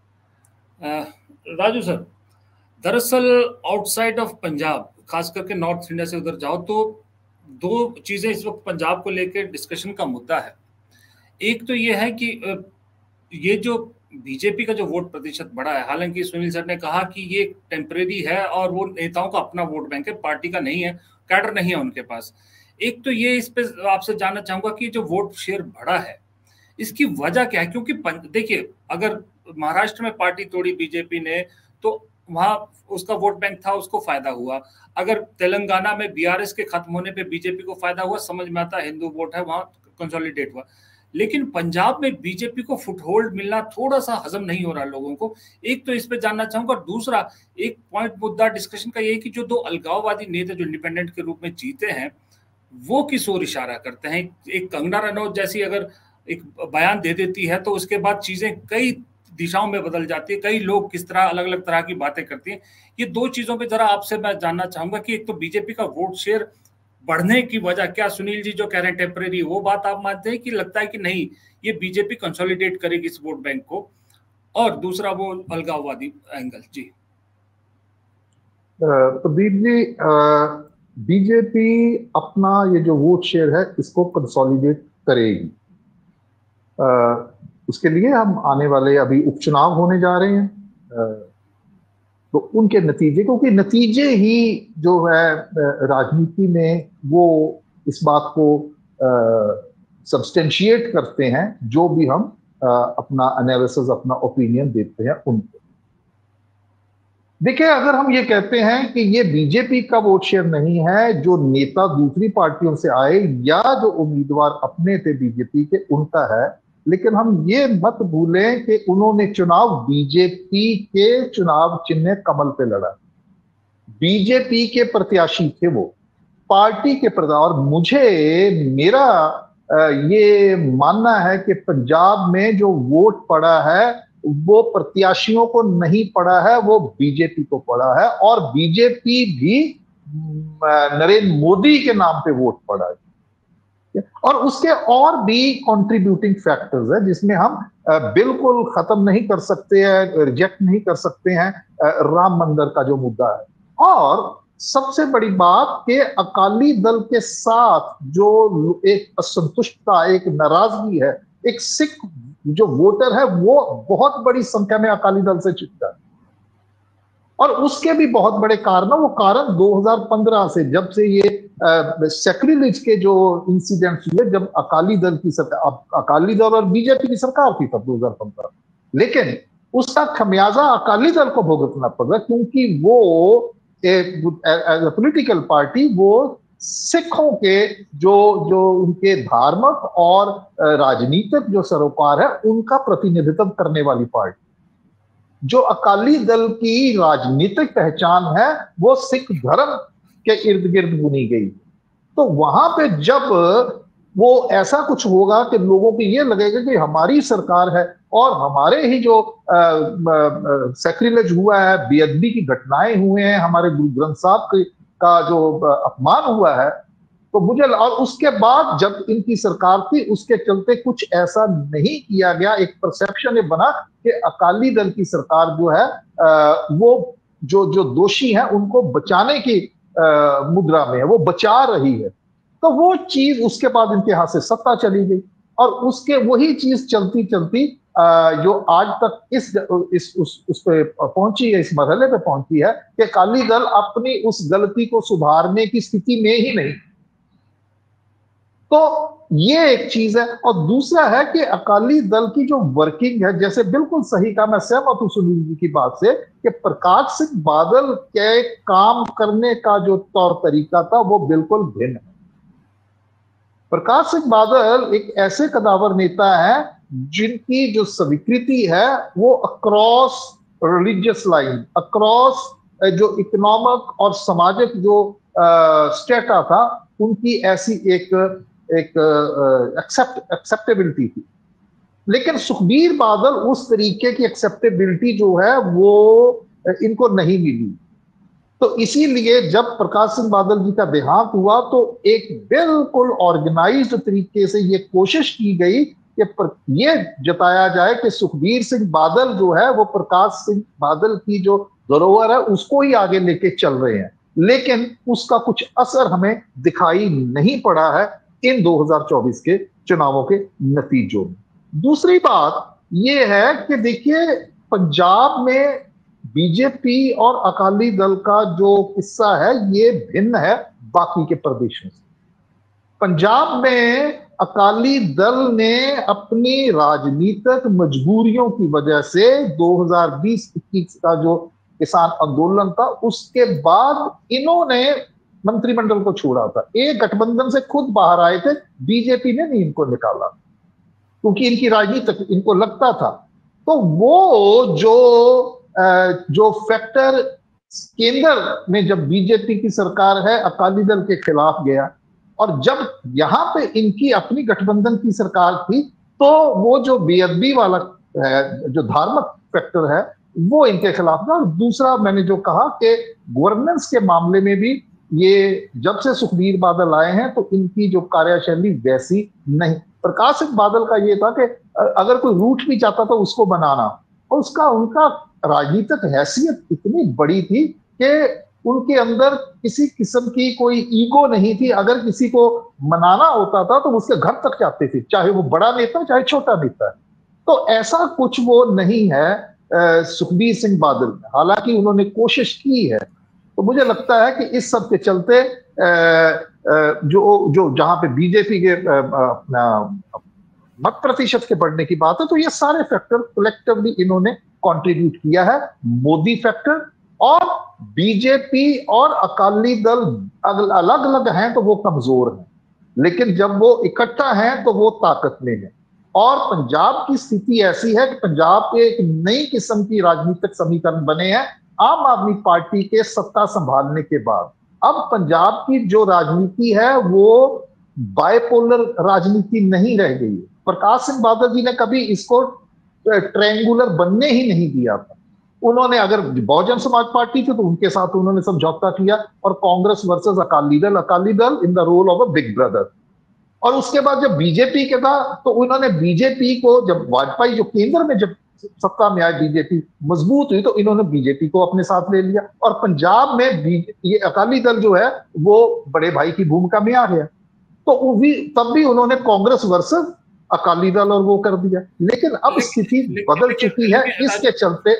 राजू सर, दरअसल आउटसाइड ऑफ पंजाब, खास करके नॉर्थ इंडिया से उधर जाओ तो दो चीजें इस वक्त पंजाब को लेकर डिस्कशन का मुद्दा है। एक तो ये है कि ये जो बीजेपी का जो वोट प्रतिशत बढ़ा है, हालांकि सुनील सर ने कहा कि ये टेम्परेरी है और वो नेताओं का अपना वोट बैंक है, पार्टी का नहीं है, कैडर नहीं है उनके पास। एक तो ये इस पे आपसे जानना चाहूंगा कि जो वोट शेयर बढ़ा है इसकी वजह क्या है? क्योंकि देखिए, अगर महाराष्ट्र में पार्टी तोड़ी बीजेपी ने तो वहां उसका वोट बैंक था, उसको फायदा हुआ। अगर तेलंगाना में बीआरएस के खत्म होने पे बीजेपी को फायदा हुआ, समझ में आता है हिंदू वोट है, वहां कंसोलिडेट हुआ। लेकिन पंजाब में बीजेपी को फुटहोल्ड मिलना थोड़ा सा हजम नहीं हो रहा लोगों को। एक तो इस पे जानना चाहूंगा। दूसरा एक पॉइंट मुद्दा डिस्कशन का ये कि जो दो अलगाववादी नेता जो इंडिपेंडेंट के रूप में जीते हैं वो किस ओर इशारा करते हैं? एक कंगना रनौत जैसी अगर एक बयान दे देती है तो उसके बाद चीजें कई दिशाओं में बदल जाती है, कई लोग किस तरह अलग अलग तरह की बातें करती हैं। ये दो चीजों पे जरा आपसे मैं जानना चाहूंगा कि एक तो बीजेपी का वोट शेयर बढ़ने की वजह क्या? सुनील जी जो कह रहे हैं टेम्परेरी, वो बात आप मानते हैं कि लगता है कि नहीं ये बीजेपी कंसोलिडेट करेगी इस वोट बैंक को? और दूसरा वो अलगाववादी एंगल। जी प्रदीप जी, बीजेपी अपना ये जो वोट शेयर है इसको कंसोलिडेट करेगी। आ, उसके लिए हम आने वाले अभी उपचुनाव होने जा रहे हैं, आ, तो उनके नतीजे, क्योंकि नतीजे ही जो है राजनीति में वो इस बात को सब्सटेंशिएट करते हैं जो भी हम आ, अपना एनालिसिस, अपना ओपिनियन देते हैं उनको। देखिए, अगर हम ये कहते हैं कि ये बीजेपी का वोट शेयर नहीं है, जो नेता दूसरी पार्टियों से आए या जो उम्मीदवार अपने थे बीजेपी के उनका है, लेकिन हम ये मत भूलें कि उन्होंने चुनाव बीजेपी के चुनाव चिन्ह कमल पे लड़ा। बीजेपी के प्रत्याशी थे वो, पार्टी के प्रत्याशी। और मुझे मेरा ये मानना है कि पंजाब में जो वोट पड़ा है वो प्रत्याशियों को नहीं पड़ा है, वो बीजेपी को पड़ा है। और बीजेपी भी नरेंद्र मोदी के नाम पे वोट पड़ा है। और उसके और भी कंट्रीब्यूटिंग फैक्टर्स है जिसमें हम बिल्कुल खत्म नहीं कर सकते हैं, रिजेक्ट नहीं कर सकते हैं राम मंदिर का जो मुद्दा है। और सबसे बड़ी बात कि अकाली दल के साथ जो एक असंतुष्टता, एक नाराजगी है, एक सिख जो वोटर है वो बहुत बड़ी संख्या में अकाली दल से चिपका है। और उसके भी बहुत बड़े कारण, वो कारण दो हज़ार पंद्रह से, जब से ये सैक्रिलेज के जो इंसिडेंट्स हुए, जब अकाली दल की सरकार, अकाली दल और बीजेपी की सरकार थी तब दो हज़ार पंद्रह, लेकिन उसका खमियाजा अकाली दल को भुगतना पड़ा, क्योंकि वो एज अ पॉलिटिकल पार्टी वो सिखों के जो जो उनके धार्मिक और राजनीतिक जो सरोकार है उनका प्रतिनिधित्व करने वाली पार्टी। जो अकाली दल की राजनीतिक पहचान है वो सिख धर्म के इर्द गिर्द बुनी गई। तो वहां पे जब वो ऐसा कुछ होगा कि लोगों को ये लगेगा कि हमारी सरकार है और हमारे ही जो सैक्रिलेज हुआ है, बेअदबी की घटनाएं हुए हैं, हमारे गुरु ग्रंथ साहब का जो अपमान हुआ है, तो मुझे, और उसके बाद जब इनकी सरकार थी उसके चलते कुछ ऐसा नहीं किया गया। एक परसेप्शन ये बना कि अकाली दल की सरकार जो है वो जो जो दोषी हैं उनको बचाने की मुद्रा में है, वो बचा रही है। तो वो चीज उसके बाद इनके हाथ से सत्ता चली गई और उसके वही चीज चलती चलती जो आज तक इस इस उस उस पे पहुंची है, इस मरहले पे पहुंची है कि अकाली दल अपनी उस गलती को सुधारने की स्थिति में ही नहीं। तो ये एक चीज है। और दूसरा है कि अकाली दल की जो वर्किंग है, जैसे बिल्कुल सही कहा, मैं सहमत हूं सुनील जी की बात से कि प्रकाश सिंह बादल के काम करने का जो तौर तरीका था वो बिल्कुल भिन्न है। प्रकाश सिंह बादल एक ऐसे कदावर नेता है जिनकी जो स्वीकृति है वो अक्रॉस रिलीजियस लाइन, अक्रॉस जो इकोनॉमिक और सामाजिक जो स्टेटा था, उनकी ऐसी एक एक एक्सेप्ट एक्सेप्टेबिलिटी थी। लेकिन सुखबीर बादल उस तरीके की एक्सेप्टेबिलिटी जो है वो इनको नहीं मिली। तो इसीलिए जब प्रकाश सिंह बादल जी का देहांत हुआ तो एक बिल्कुल ऑर्गेनाइज्ड तरीके से ये कोशिश की गई कि ये जताया जाए कि सुखबीर सिंह बादल जो है वो प्रकाश सिंह बादल की जो धरोहर है उसको ही आगे लेके चल रहे हैं। लेकिन उसका कुछ असर हमें दिखाई नहीं पड़ा है इन दो हज़ार चौबीस के चुनावों के नतीजों में। दूसरी बात ये है कि देखिए पंजाब में बीजेपी और अकाली दल का जो किस्सा है ये भिन्न है बाकी के प्रदेशों से। पंजाब में अकाली दल ने अपनी राजनीतिक मजबूरियों की वजह से दो हज़ार बीस इक्कीस का जो किसान आंदोलन था उसके बाद इन्होंने मंत्रिमंडल को छोड़ा था। एक गठबंधन से खुद बाहर आए थे, बीजेपी ने नहीं इनको निकाला क्योंकि इनकी राजनीतिक इनको लगता था। तो वो जो जो फैक्टर केंद्र में जब बीजेपी की सरकार है अकाली दल के खिलाफ गया और जब यहां पे इनकी अपनी गठबंधन की सरकार थी तो वो जो बेअदबी वाला है, जो धार्मिक फैक्टर है वो इनके खिलाफ था। और दूसरा मैंने जो कहा कि गवर्नेंस के मामले में भी ये जब से सुखबीर बादल आए हैं तो इनकी जो कार्यशैली वैसी नहीं। प्रकाश सिंह बादल का ये था कि अगर कोई रूठ भी चाहता था उसको बनाना, और उसका उनका राजनीतिक हैसियत इतनी बड़ी थी कि उनके अंदर किसी किस्म की कोई ईगो नहीं थी। अगर किसी को मनाना होता था तो उसके घर तक जाते थे, चाहे वो बड़ा नेता चाहे छोटा नेता। तो ऐसा कुछ वो नहीं है सुखबीर सिंह बादल में, हालांकि उन्होंने कोशिश की है। तो मुझे लगता है कि इस सब के चलते जो जो जहां पे बीजेपी के मत प्रतिशत के बढ़ने की बात है तो ये सारे फैक्टर कलेक्टिवली इन्होंने कंट्रीब्यूट किया है। मोदी फैक्टर और बीजेपी और अकाली दल अलग अलग हैं तो वो कमजोर हैं, लेकिन जब वो इकट्ठा हैं तो वो ताकत में है। और पंजाब की स्थिति ऐसी है कि पंजाब पे एक नई किस्म की राजनीतिक समीकरण बने हैं आम आदमी पार्टी के सत्ता संभालने के बाद। अब पंजाब की जो राजनीति है वो बायपोलर राजनीति नहीं रह गई है। प्रकाश सिंह बादल जी ने कभी इसको ट्रायंगुलर बनने ही नहीं दिया था। उन्होंने अगर बहुजन समाज पार्टी थी तो उनके साथ उन्होंने समझौता किया और Congress versus Akali Dal, Akali Dal in the role of a big brother. और उसके बाद जब बीजेपी के था तो उन्होंने बीजेपी को, जब वाजपेयी जो केंद्र में जब सत्ता में आए बीजेपी मजबूत हुई तो इन्होंने बीजेपी को अपने साथ ले लिया और पंजाब में ये अकाली दल जो है वो बड़े भाई की भूमिका में आ गया। तो भी तब भी उन्होंने कांग्रेस वर्सेस अकाली दल और वो कर दिया। लेकिन अब स्थिति बदल चुकी है, इसके चलते।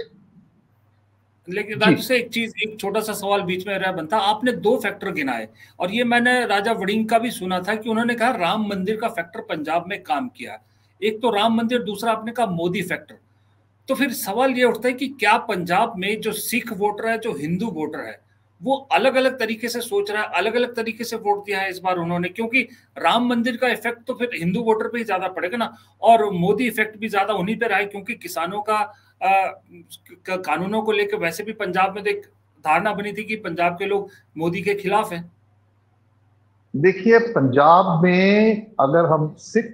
लेकिन राजू से एक चीज, एक छोटा सा सवाल बीच में रहा बनता, आपने दो फैक्टर गिनाए और ये मैंने राजा वड़िंग का भी सुना था कि उन्होंने कहा राम मंदिर का फैक्टर पंजाब में काम किया। एक तो राम मंदिर, दूसरा आपने कहा मोदी फैक्टर। तो फिर सवाल ये उठता है कि क्या पंजाब में जो सिख वोटर है, जो हिंदू वोटर है, वो अलग अलग तरीके से सोच रहा है, अलग अलग तरीके से वोट दिया है इस बार उन्होंने? क्योंकि राम मंदिर का इफेक्ट तो फिर हिंदू वोटर पे ही ज्यादा पड़ेगा ना, और मोदी इफेक्ट भी ज्यादा उन्हीं पे रहा है क्योंकि किसानों का आ, कानूनों को लेकर वैसे भी पंजाब में एक धारणा बनी थी कि पंजाब के लोग मोदी के खिलाफ हैं। देखिए पंजाब में अगर हम सिख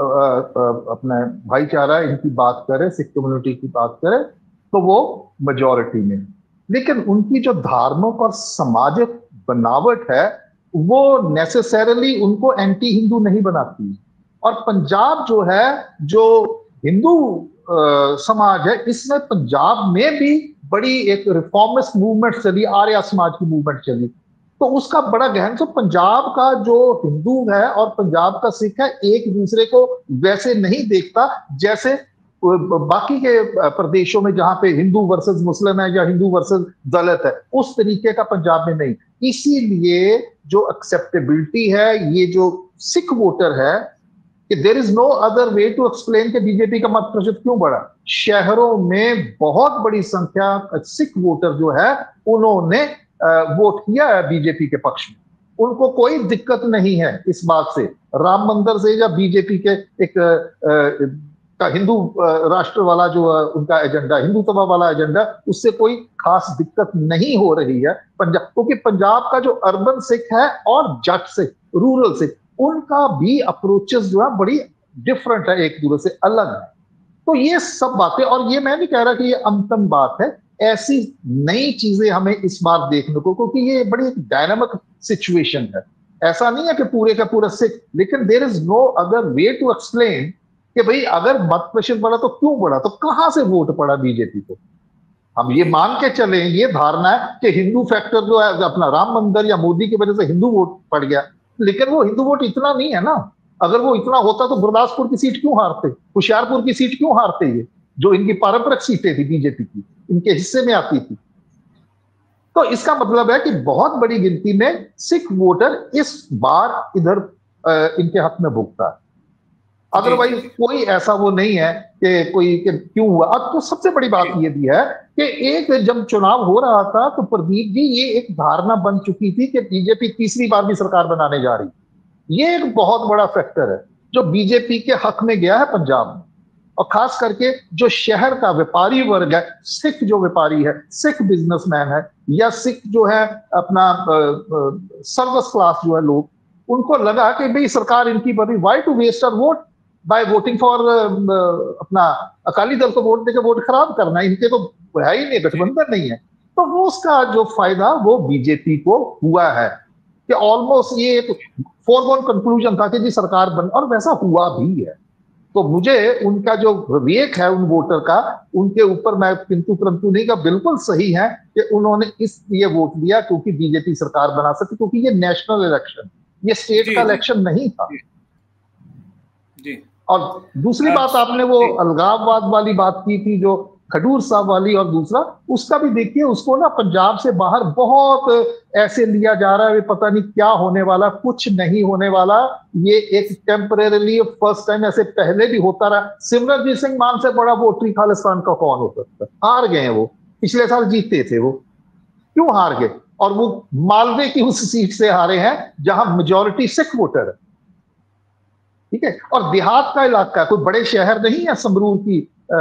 अपना भाईचारा इनकी बात करें, सिख कम्युनिटी की बात करें तो वो मेजॉरिटी में, लेकिन उनकी जो धार्मिक और सामाजिक बनावट है वो नेसेसरली उनको एंटी हिंदू नहीं बनाती। और पंजाब जो है, जो हिंदू समाज है, इसमें पंजाब में भी बड़ी एक रिफॉर्मिस्ट मूवमेंट चली, आर्य समाज की मूवमेंट चली, तो उसका बड़ा गहन। तो पंजाब का जो हिंदू है और पंजाब का सिख है एक दूसरे को वैसे नहीं देखता जैसे बाकी के प्रदेशों में जहां पे हिंदू वर्सेस मुस्लिम है या हिंदू वर्सेस दलित है, उस तरीके का पंजाब में नहीं। इसीलिए जो एक्सेप्टेबिलिटी है, ये जो सिख वोटर है, कि there is no other way to explain कि बीजेपी का मत प्रतिशत क्यों बढ़ा। शहरों में बहुत बड़ी संख्या सिख वोटर जो है उन्होंने वोट किया है बीजेपी के पक्ष में। उनको कोई दिक्कत नहीं है इस बात से, राम मंदिर से या बीजेपी के एक का हिंदू राष्ट्र वाला जो उनका एजेंडा, हिंदुत्व वाला एजेंडा, उससे कोई खास दिक्कत नहीं हो रही है पंजाब। क्योंकि पंजाब का जो अर्बन सिख है और जट सिख, रूरल सिख, उनका भी अप्रोचेस जो है बड़ी डिफरेंट है, एक दूसरे से अलग है। तो ये सब बातें, और ये मैं नहीं कह रहा कि ये अंतिम बात है, ऐसी नई चीजें हमें इस बार देखने को, क्योंकि ये बड़ी डायनामिक सिचुएशन है। ऐसा नहीं है कि पूरे का पूरा सिख, लेकिन there is no other way to explain कि भाई अगर मत प्रतिशत बढ़ा तो क्यों बढ़ा, तो कहां से वोट पड़ा बीजेपी को। हम ये मान के चले, ये धारणा है कि हिंदू फैक्टर जो है अपना राम मंदिर या मोदी की वजह से हिंदू वोट पड़ गया, लेकिन वो हिंदू वोट इतना नहीं है ना। अगर वो इतना होता तो गुरदासपुर की सीट क्यों हारते, होशियारपुर की सीट क्यों हारते, ये जो इनकी पारंपरिक सीटें थी बीजेपी की, इनके हिस्से में आती थी। तो इसका मतलब है कि बहुत बड़ी गिनती में सिख वोटर इस बार इधर इनके हक में भुगता है। अदरवाइज कोई ऐसा वो नहीं है कि कोई कि क्यों हुआ। अब तो सबसे बड़ी बात ये भी है कि एक जब चुनाव हो रहा था तो प्रदीप जी ये एक धारणा बन चुकी थी कि बीजेपी तीसरी बार भी सरकार बनाने जा रही। ये एक बहुत बड़ा फैक्टर है जो बीजेपी के हक में गया है पंजाब में, और खास करके जो शहर का व्यापारी वर्ग है, सिख जो व्यापारी है, सिख बिजनेसमैन है, या सिख जो है अपना सर्विस क्लास जो है लोग, उनको लगा कि भाई सरकार इनकी बनी, why to waste our vote by voting for अपना अकाली दल को वोट देकर वोट खराब करना, इनके तो है ही नहीं, गठबंधन नहीं है। तो वो उसका जो फायदा वो बीजेपी को हुआ है कि ऑलमोस्ट ये एक फोरगोन कंक्लूजन था कि जी सरकार बन, और वैसा हुआ भी है। तो मुझे उनका जो विवेक है उन वोटर का, उनके ऊपर मैं किंतु परंतु नहीं का, बिल्कुल सही है कि उन्होंने इसलिए वोट दिया क्योंकि बीजेपी सरकार बना सके, क्योंकि ये नेशनल इलेक्शन, ये स्टेट का इलेक्शन नहीं था। जी। और दूसरी बात आपने वो अलगाववाद वाली बात की थी, जो खडूर साहब वाली, और दूसरा उसका भी देखिए, उसको ना पंजाब से बाहर बहुत ऐसे लिया जा रहा है, पता नहीं क्या होने वाला, कुछ नहीं होने वाला, ये एक टेम्परेरीली फर्स्ट टाइम, ऐसे पहले भी होता रहा। सिमरनजीत सिंह मान से बड़ा वोटरी खालिस्तान का कौन हो सकता है? हार गए वो, पिछले साल जीते थे वो, क्यों हार गए? और वो मालवे की उस सीट से हारे हैं जहां मेजॉरिटी सिख वोटर है, ठीक है, और देहात का इलाका, कोई बड़े शहर नहीं है संगरूर की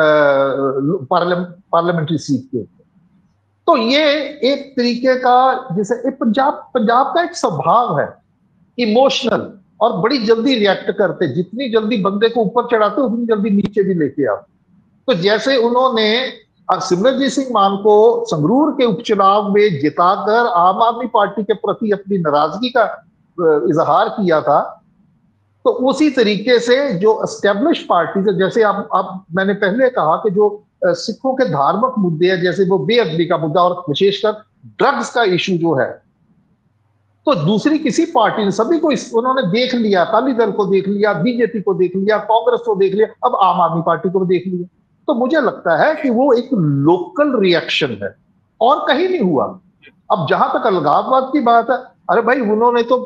पार्लियामेंट्री सीट के। तो ये एक तरीके का, जैसे पंजाब पंजाब का एक स्वभाव है इमोशनल, और बड़ी जल्दी रिएक्ट करते, जितनी जल्दी बंदे को ऊपर चढ़ाते उतनी जल्दी नीचे भी लेके आओ। तो जैसे उन्होंने सिमरनजीत सिंह मान को संगरूर के उपचुनाव में जिताकर आम आदमी पार्टी के प्रति अपनी नाराजगी का इजहार किया था, तो उसी तरीके से जो एस्टेब्लिश पार्टी, जैसे आप, आप मैंने पहले कहा कि जो सिखों के धार्मिक मुद्दे हैं, जैसे वो बेअदबी का मुद्दा और विशेषकर ड्रग्स का इशू जो है, तो दूसरी किसी पार्टी ने, सभी को इस, उन्होंने देख लिया, अकाली दल को देख लिया, बीजेपी को देख लिया, कांग्रेस को देख लिया, अब आम आदमी पार्टी को देख लिया। तो मुझे लगता है कि वो एक लोकल रिएक्शन है और कहीं नहीं हुआ। अब जहां तक अलगाववाद की बात है, अरे भाई उन्होंने तो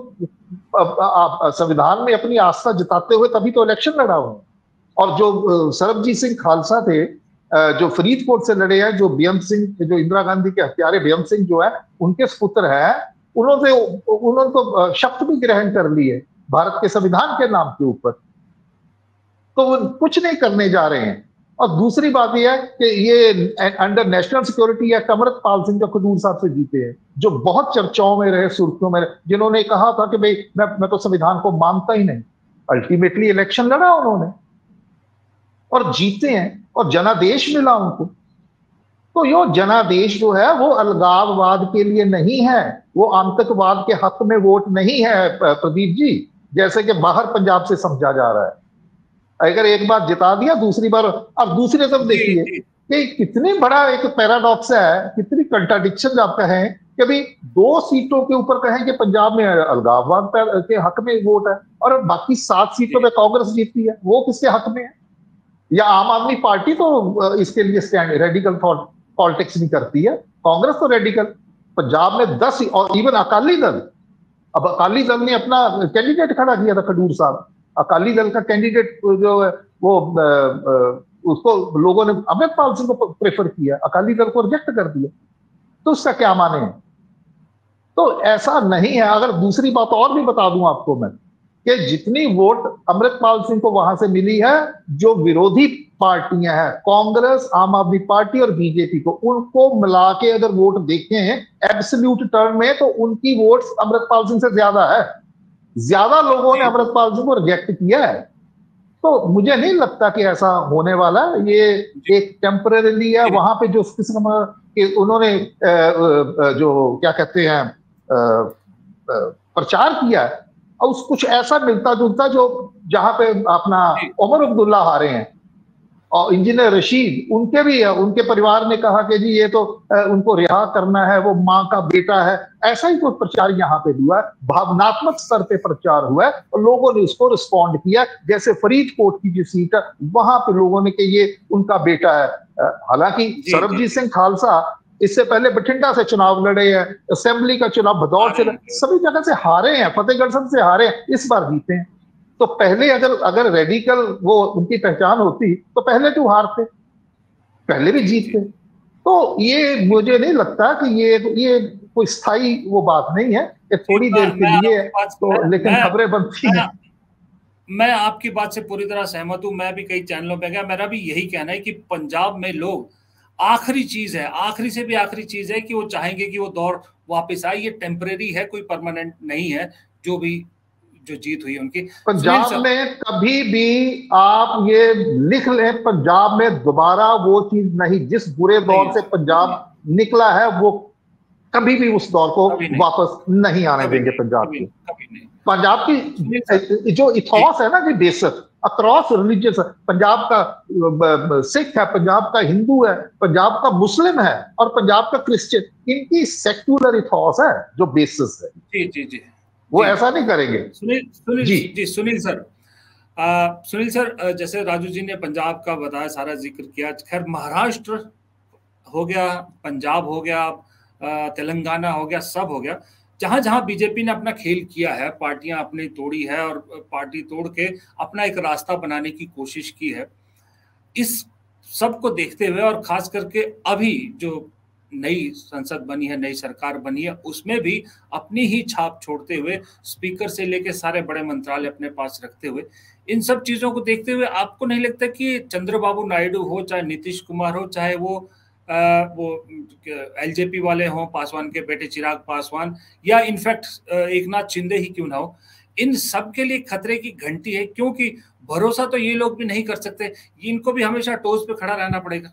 संविधान में अपनी आस्था जताते हुए तभी तो इलेक्शन लड़ा हुआ। और जो सरबजीत सिंह खालसा थे, जो फरीदकोट से लड़े हैं, जो बेअंत सिंह, जो इंदिरा गांधी के हत्यारे बेअंत सिंह जो है उनके सुपुत्र हैं, उन्होंने उन्होंने तो शपथ भी ग्रहण कर ली है भारत के संविधान के नाम के ऊपर, तो वो कुछ नहीं करने जा रहे हैं। और दूसरी बात यह है कि ये under national security act Amritpal Singh जो खडूर साहब से जीते हैं, जो बहुत चर्चाओं में रहे, सुर्खियों में रहे, जिन्होंने कहा था कि भाई मैं मैं तो संविधान को मानता ही नहीं, अल्टीमेटली इलेक्शन लड़ा उन्होंने और जीते हैं और जनादेश मिला उनको। तो यो जनादेश जो है वो अलगाववाद के लिए नहीं है, वो आतंकवाद के हक में वोट नहीं है प्रदीप जी, जैसे कि बाहर पंजाब से समझा जा रहा है। अगर एक बार जिता दिया, दूसरी बार। अब दूसरी तरफ देखिए कि कितनी बड़ा एक पैराडॉक्स है, कितनी कंट्राडिक्शन आप कहें कि भाई दो सीटों के ऊपर कहें कि पंजाब में अलगाववाद के हक में वोट है और बाकी सात सीटों में कांग्रेस जीतती है, वो किसके हक में है? या आम आदमी पार्टी तो इसके लिए स्टैंड रेडिकल पॉलिटिक्स नहीं करती है, कांग्रेस तो रेडिकल। पंजाब में दस, और इवन अकाली दल, अब अकाली दल ने अपना कैंडिडेट खड़ा किया था खडूर साहब, अकाली दल का कैंडिडेट जो है वो आ, आ, उसको लोगों ने अमृतपाल सिंह को प्रेफर किया, अकाली दल को रिजेक्ट कर दिया। तो उसका क्या माने हैं? तो ऐसा नहीं है। अगर दूसरी बात और भी बता दूं आपको मैं कि जितनी वोट अमृतपाल सिंह को वहां से मिली है, जो विरोधी पार्टियां हैं कांग्रेस, आम आदमी पार्टी और बीजेपी को, उनको मिला के अगर वोट देखें एब्सोल्यूट टर्म में, तो उनकी वोट्स अमृतपाल सिंह से ज्यादा है। ज्यादा लोगों ने अमृतपाल सिंह को रिजेक्ट किया है। तो मुझे नहीं लगता कि ऐसा होने वाला, ये एक टेम्परेरी है। वहां पे जो किस्म के उन्होंने जो क्या कहते हैं प्रचार किया है, और कुछ ऐसा मिलता जुलता जो जहां पे अपना उमर अब्दुल्ला हारे हैं, और इंजीनियर रशीद, उनके भी है, उनके परिवार ने कहा कि जी ये तो उनको रिहा करना है, वो माँ का बेटा है। ऐसा ही कोई प्रचार यहाँ पे हुआ है, भावनात्मक स्तर पे प्रचार हुआ है और लोगों ने इसको रिस्पॉन्ड किया। जैसे फरीदकोट की जो सीट है वहां पे लोगों ने कि ये उनका बेटा है। हालांकि सरबजीत सिंह खालसा इससे पहले बठिंडा से चुनाव लड़े हैं, असेंबली का चुनाव भदौर से, सभी जगह से हारे हैं, फतेहगढ़ से हारे हैं, इस बार जीते हैं। तो पहले अगर अगर रेडिकल वो उनकी पहचान होती तो पहले क्यों हारते, पहले भी जीतते। तो ये मुझे नहीं लगता कि ये ये कोई स्थायी वो बात नहीं है, ये थोड़ी देर के लिए है, तो लेकिन खबरें बनती हैं। मैं आपकी बात से पूरी तरह सहमत हूं। मैं भी कई चैनलों पे गया, मेरा भी यही कहना है कि पंजाब में लोग आखिरी चीज है, आखिरी से भी आखिरी चीज है कि वो चाहेंगे कि वो दौर वापस आए। ये टेम्परेरी है, कोई परमानेंट नहीं है। जो भी जो जीत हुई उनकी पंजाब में, कभी भी आप ये लिख लें, पंजाब में दोबारा वो चीज नहीं, जिस बुरे दौर से पंजाब निकला है वो कभी भी उस दौर को वापस नहीं आने देंगे पंजाब की। पंजाब की जो इथॉस है ना जी, बेसिक अक्रॉस रिलीजियस, पंजाब का सिख है, पंजाब का हिंदू है, पंजाब का मुस्लिम है और पंजाब का क्रिश्चियन, इनकी सेक्युलर इथॉस है जो बेसिस है। जी जी जी, वो ऐसा नहीं करेंगे। सुनील सुनील जी जी सुनील सर, आ, सुनील सर, जैसे राजू जी ने पंजाब का बताया, सारा जिक्र किया, खैर महाराष्ट्र हो गया, पंजाब हो गया, तेलंगाना हो गया, सब हो गया। जहां जहां बीजेपी ने अपना खेल किया है, पार्टियां अपनी तोड़ी है और पार्टी तोड़ के अपना एक रास्ता बनाने की कोशिश की है, इस सब को देखते हुए और खास करके अभी जो नई संसद बनी है, नई सरकार बनी है, उसमें भी अपनी ही छाप छोड़ते हुए, स्पीकर से लेके सारे बड़े मंत्रालय अपने पास रखते हुए, इन सब चीजों को देखते हुए आपको नहीं लगता कि चंद्रबाबू नायडू हो, चाहे नीतीश कुमार हो, चाहे वो आ, वो एलजेपी वाले हों, पासवान के बेटे चिराग पासवान, या इनफैक्ट एक नाथ शिंदे ही क्यों ना हो, इन सब के लिए खतरे की घंटी है? क्योंकि भरोसा तो ये लोग भी नहीं कर सकते, इनको भी हमेशा टोज पे खड़ा रहना पड़ेगा।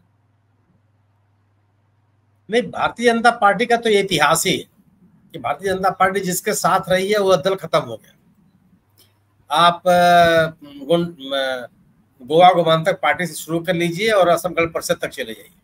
नहीं, भारतीय जनता पार्टी का तो ये इतिहास ही है कि भारतीय जनता पार्टी जिसके साथ रही है वो दल खत्म हो गया। आप गोवा गोमांतक पार्टी से शुरू कर लीजिए और असम गण परिषद तक चले जाइए,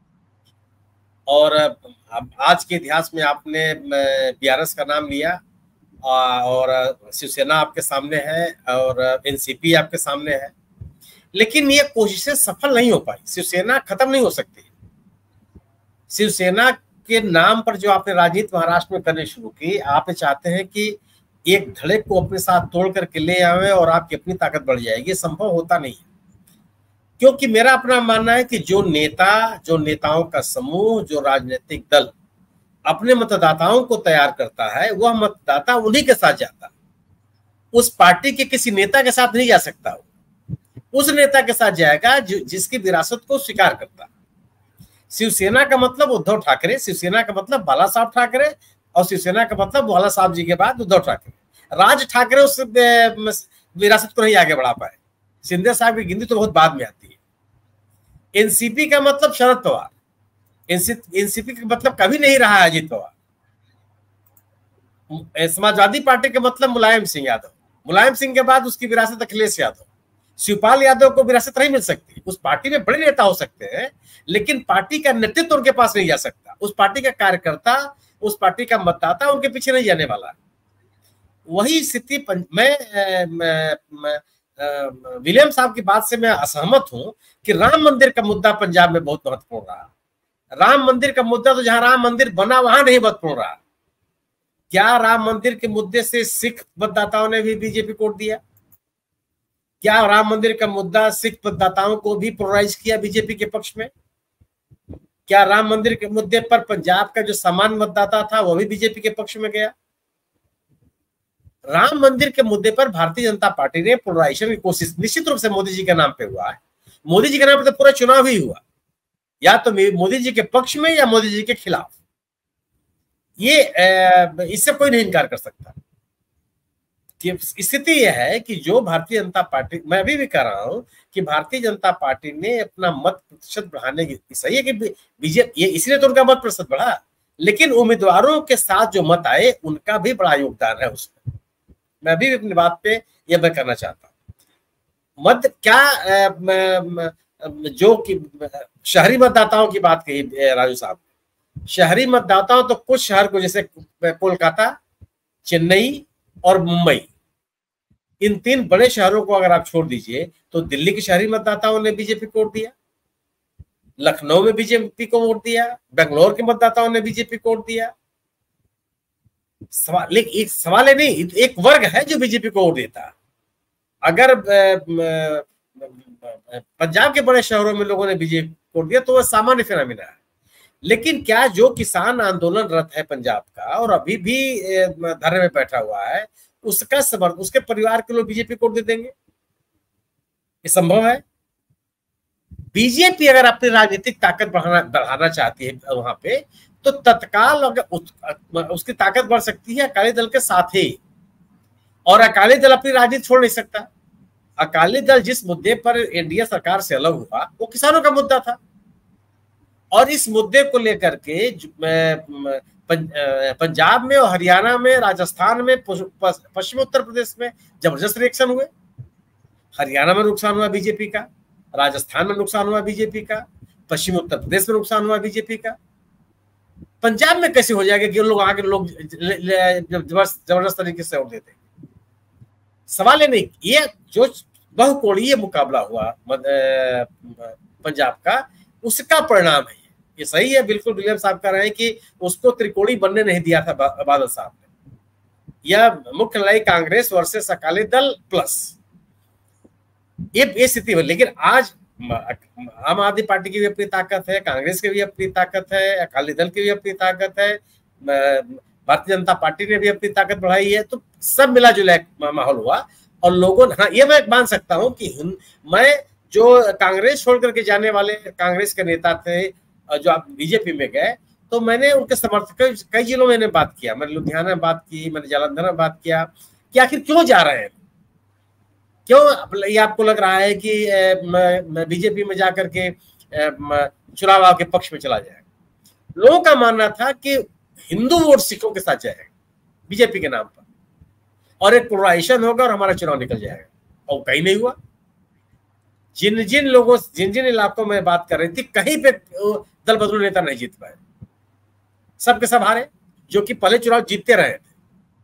और आज के इतिहास में आपने बीआरएस का नाम लिया और शिवसेना आपके सामने है और एनसीपी आपके सामने है, लेकिन ये कोशिशें सफल नहीं हो पाई। शिवसेना खत्म नहीं हो सकती। शिवसेना के नाम पर जो आपने राजनीति महाराष्ट्र में करनी शुरू की, आप चाहते हैं कि एक धड़े को अपने साथ तोड़ करके ले आवे और आपकी अपनी ताकत बढ़ जाएगी। संभव होता नहीं है, क्योंकि मेरा अपना मानना है कि जो नेता, जो नेताओं का समूह, जो राजनीतिक दल अपने मतदाताओं को तैयार करता है, वह मतदाता उन्हीं के साथ जाता है। उस पार्टी के किसी नेता के साथ नहीं जा सकता, उस नेता के साथ जाएगा जो जिसकी विरासत को स्वीकार करता है। शिवसेना का मतलब उद्धव ठाकरे, शिवसेना का मतलब बाला साहब ठाकरे, और शिवसेना का मतलब बाला साहब जी के बाद उद्धव ठाकरे। राज ठाकरे उस विरासत को नहीं आगे बढ़ा पाए। शिंदे साहब की गिनती तो बहुत बाद में आती है। एनसीपी का मतलब शरद पवार, एनसीपी का मतलब कभी नहीं रहा है अजित पवार। समाजवादी पार्टी का मतलब मुलायम सिंह यादव, मुलायम सिंह के बाद उसकी विरासत अखिलेश यादव। शिवपाल यादव को विरासत नहीं मिल सकती। उस पार्टी में बड़े नेता हो सकते हैं, लेकिन पार्टी का नेतृत्व उनके पास नहीं जा सकता। उस पार्टी का कार्यकर्ता, उस पार्टी का मतदाता उनके पीछे नहीं जाने वाला। वही स्थिति मैं विलियम साहब की बात से मैं असहमत हूं कि राम मंदिर का मुद्दा पंजाब में बहुत महत्वपूर्ण रहा। राम मंदिर का मुद्दा तो जहां राम मंदिर बना वहां नहीं महत्वपूर्ण रहा। क्या राम मंदिर के मुद्दे से सिख मतदाताओं ने भी बीजेपी को वोट दिया? क्या राम मंदिर का मुद्दा सिख मतदाताओं को भी पोलराइज किया बीजेपी के पक्ष में? क्या राम मंदिर के मुद्दे पर पंजाब का जो सामान्य मतदाता था वो भी बीजेपी के पक्ष में गया? राम मंदिर के मुद्दे पर भारतीय जनता पार्टी ने पोलराइजेशन की कोशिश निश्चित रूप से मोदी जी के नाम पे हुआ है। मोदी जी के नाम पे तो पूरा चुनाव ही हुआ, या तो मोदी जी के पक्ष में या मोदी जी के खिलाफ। ये इससे कोई नहीं इनकार कर सकता। स्थिति यह है कि जो भारतीय जनता पार्टी, मैं अभी भी कह रहा हूं कि भारतीय जनता पार्टी ने अपना मत प्रतिशत बढ़ाने की, सही है कि बीजेपी, ये इसलिए तो उनका मत प्रतिशत बढ़ा, लेकिन उम्मीदवारों के साथ जो मत आए उनका भी बड़ा योगदान है उसमें। मैं अभी भी अपनी बात पे यह मैं करना चाहता हूं। मत क्या जो कि शहरी मतदाताओं की बात कही राजू साहब, शहरी मतदाताओं तो कुछ शहर को जैसे कोलकाता, चेन्नई और मुंबई, इन तीन बड़े शहरों को अगर आप छोड़ दीजिए तो दिल्ली के शहरी मतदाताओं ने बीजेपी को वोट दिया, लखनऊ में बीजेपी को वोट दिया, बेंगलोर के मतदाताओं ने बीजेपी को वोट दिया। सवाल लेकिन एक सवाल है नहीं, एक वर्ग है जो बीजेपी को वोट देता। अगर पंजाब के बड़े शहरों में लोगों ने बीजेपी को वोट दिया तो वह सामान्य फिनोमिना है। लेकिन क्या जो किसान आंदोलनरत है पंजाब का और अभी भी धरने में बैठा हुआ है, उसका समर्थन, उसके परिवार के लोग बीजेपी को वोट दे देंगे? ये संभव है? बीजेपी अगर अपनी राजनीतिक ताकत बढ़ाना बढ़ाना चाहती है वहां पे, तो तत्काल अगर उस, उसकी ताकत बढ़ सकती है अकाली दल के साथ ही। और अकाली दल अपनी राजनीति छोड़ नहीं सकता। अकाली दल जिस मुद्दे पर एनडीए सरकार से अलग हुआ वो किसानों का मुद्दा था, और इस मुद्दे को लेकर के पंजाब में और हरियाणा में, राजस्थान में, पश्चिमी उत्तर प्रदेश में जबरदस्त रिएक्शन हुए। हरियाणा में नुकसान हुआ बीजेपी का, राजस्थान में नुकसान हुआ बीजेपी का, पश्चिमी उत्तर प्रदेश में नुकसान हुआ बीजेपी का। पंजाब में कैसे हो जाएगा कि लोग आगे लोग जबरदस्त तरीके से वोट देते? सवाल है नहीं। ये जो बहुकोणीय मुकाबला हुआ पंजाब का, उसका परिणाम है ये। सही है, बिल्कुल विलियम साहब कह रहे हैं कि उसको त्रिकोणी बनने नहीं दिया था बादल साहब ने। यह मुख्य लड़ाई कांग्रेस वर्सेस अकाली दल प्लस ये ये स्थिति है। लेकिन आज आम आदमी पार्टी की भी अपनी ताकत है, कांग्रेस की भी अपनी ताकत है, अकाली दल की भी अपनी ताकत है, भारतीय जनता पार्टी ने भी अपनी ताकत बढ़ाई है। तो सब मिला जुला माहौल हुआ। और लोगों ने, हाँ ये मैं मान सकता हूँ कि मैं जो कांग्रेस छोड़ करके जाने वाले कांग्रेस के नेता थे जो आप बीजेपी में गए, तो मैंने उनके समर्थक कई जिलों में मैंने बात किया। मैंने लुधियाना में बात की, मैंने जालंधर में बात किया कि आखिर क्यों जा रहे हैं, क्यों ये आपको लग रहा है कि मैं बीजेपी में जाकर के चुनाव के पक्ष में चला जाएगा। लोगों का मानना था कि हिंदू वोट सिखों के साथ जाएगा बीजेपी के नाम पर, और एक पोलराइजेशन होगा और हमारा चुनाव निकल जाएगा। और कहीं नहीं हुआ। जिन जिन लोगों जिन जिन इलाकों में बात कर रही थी, कहीं पे दल बदलू नेता नहीं जीत पाए, सबके सब हारे, जो कि पहले चुनाव जीतते रहे थे।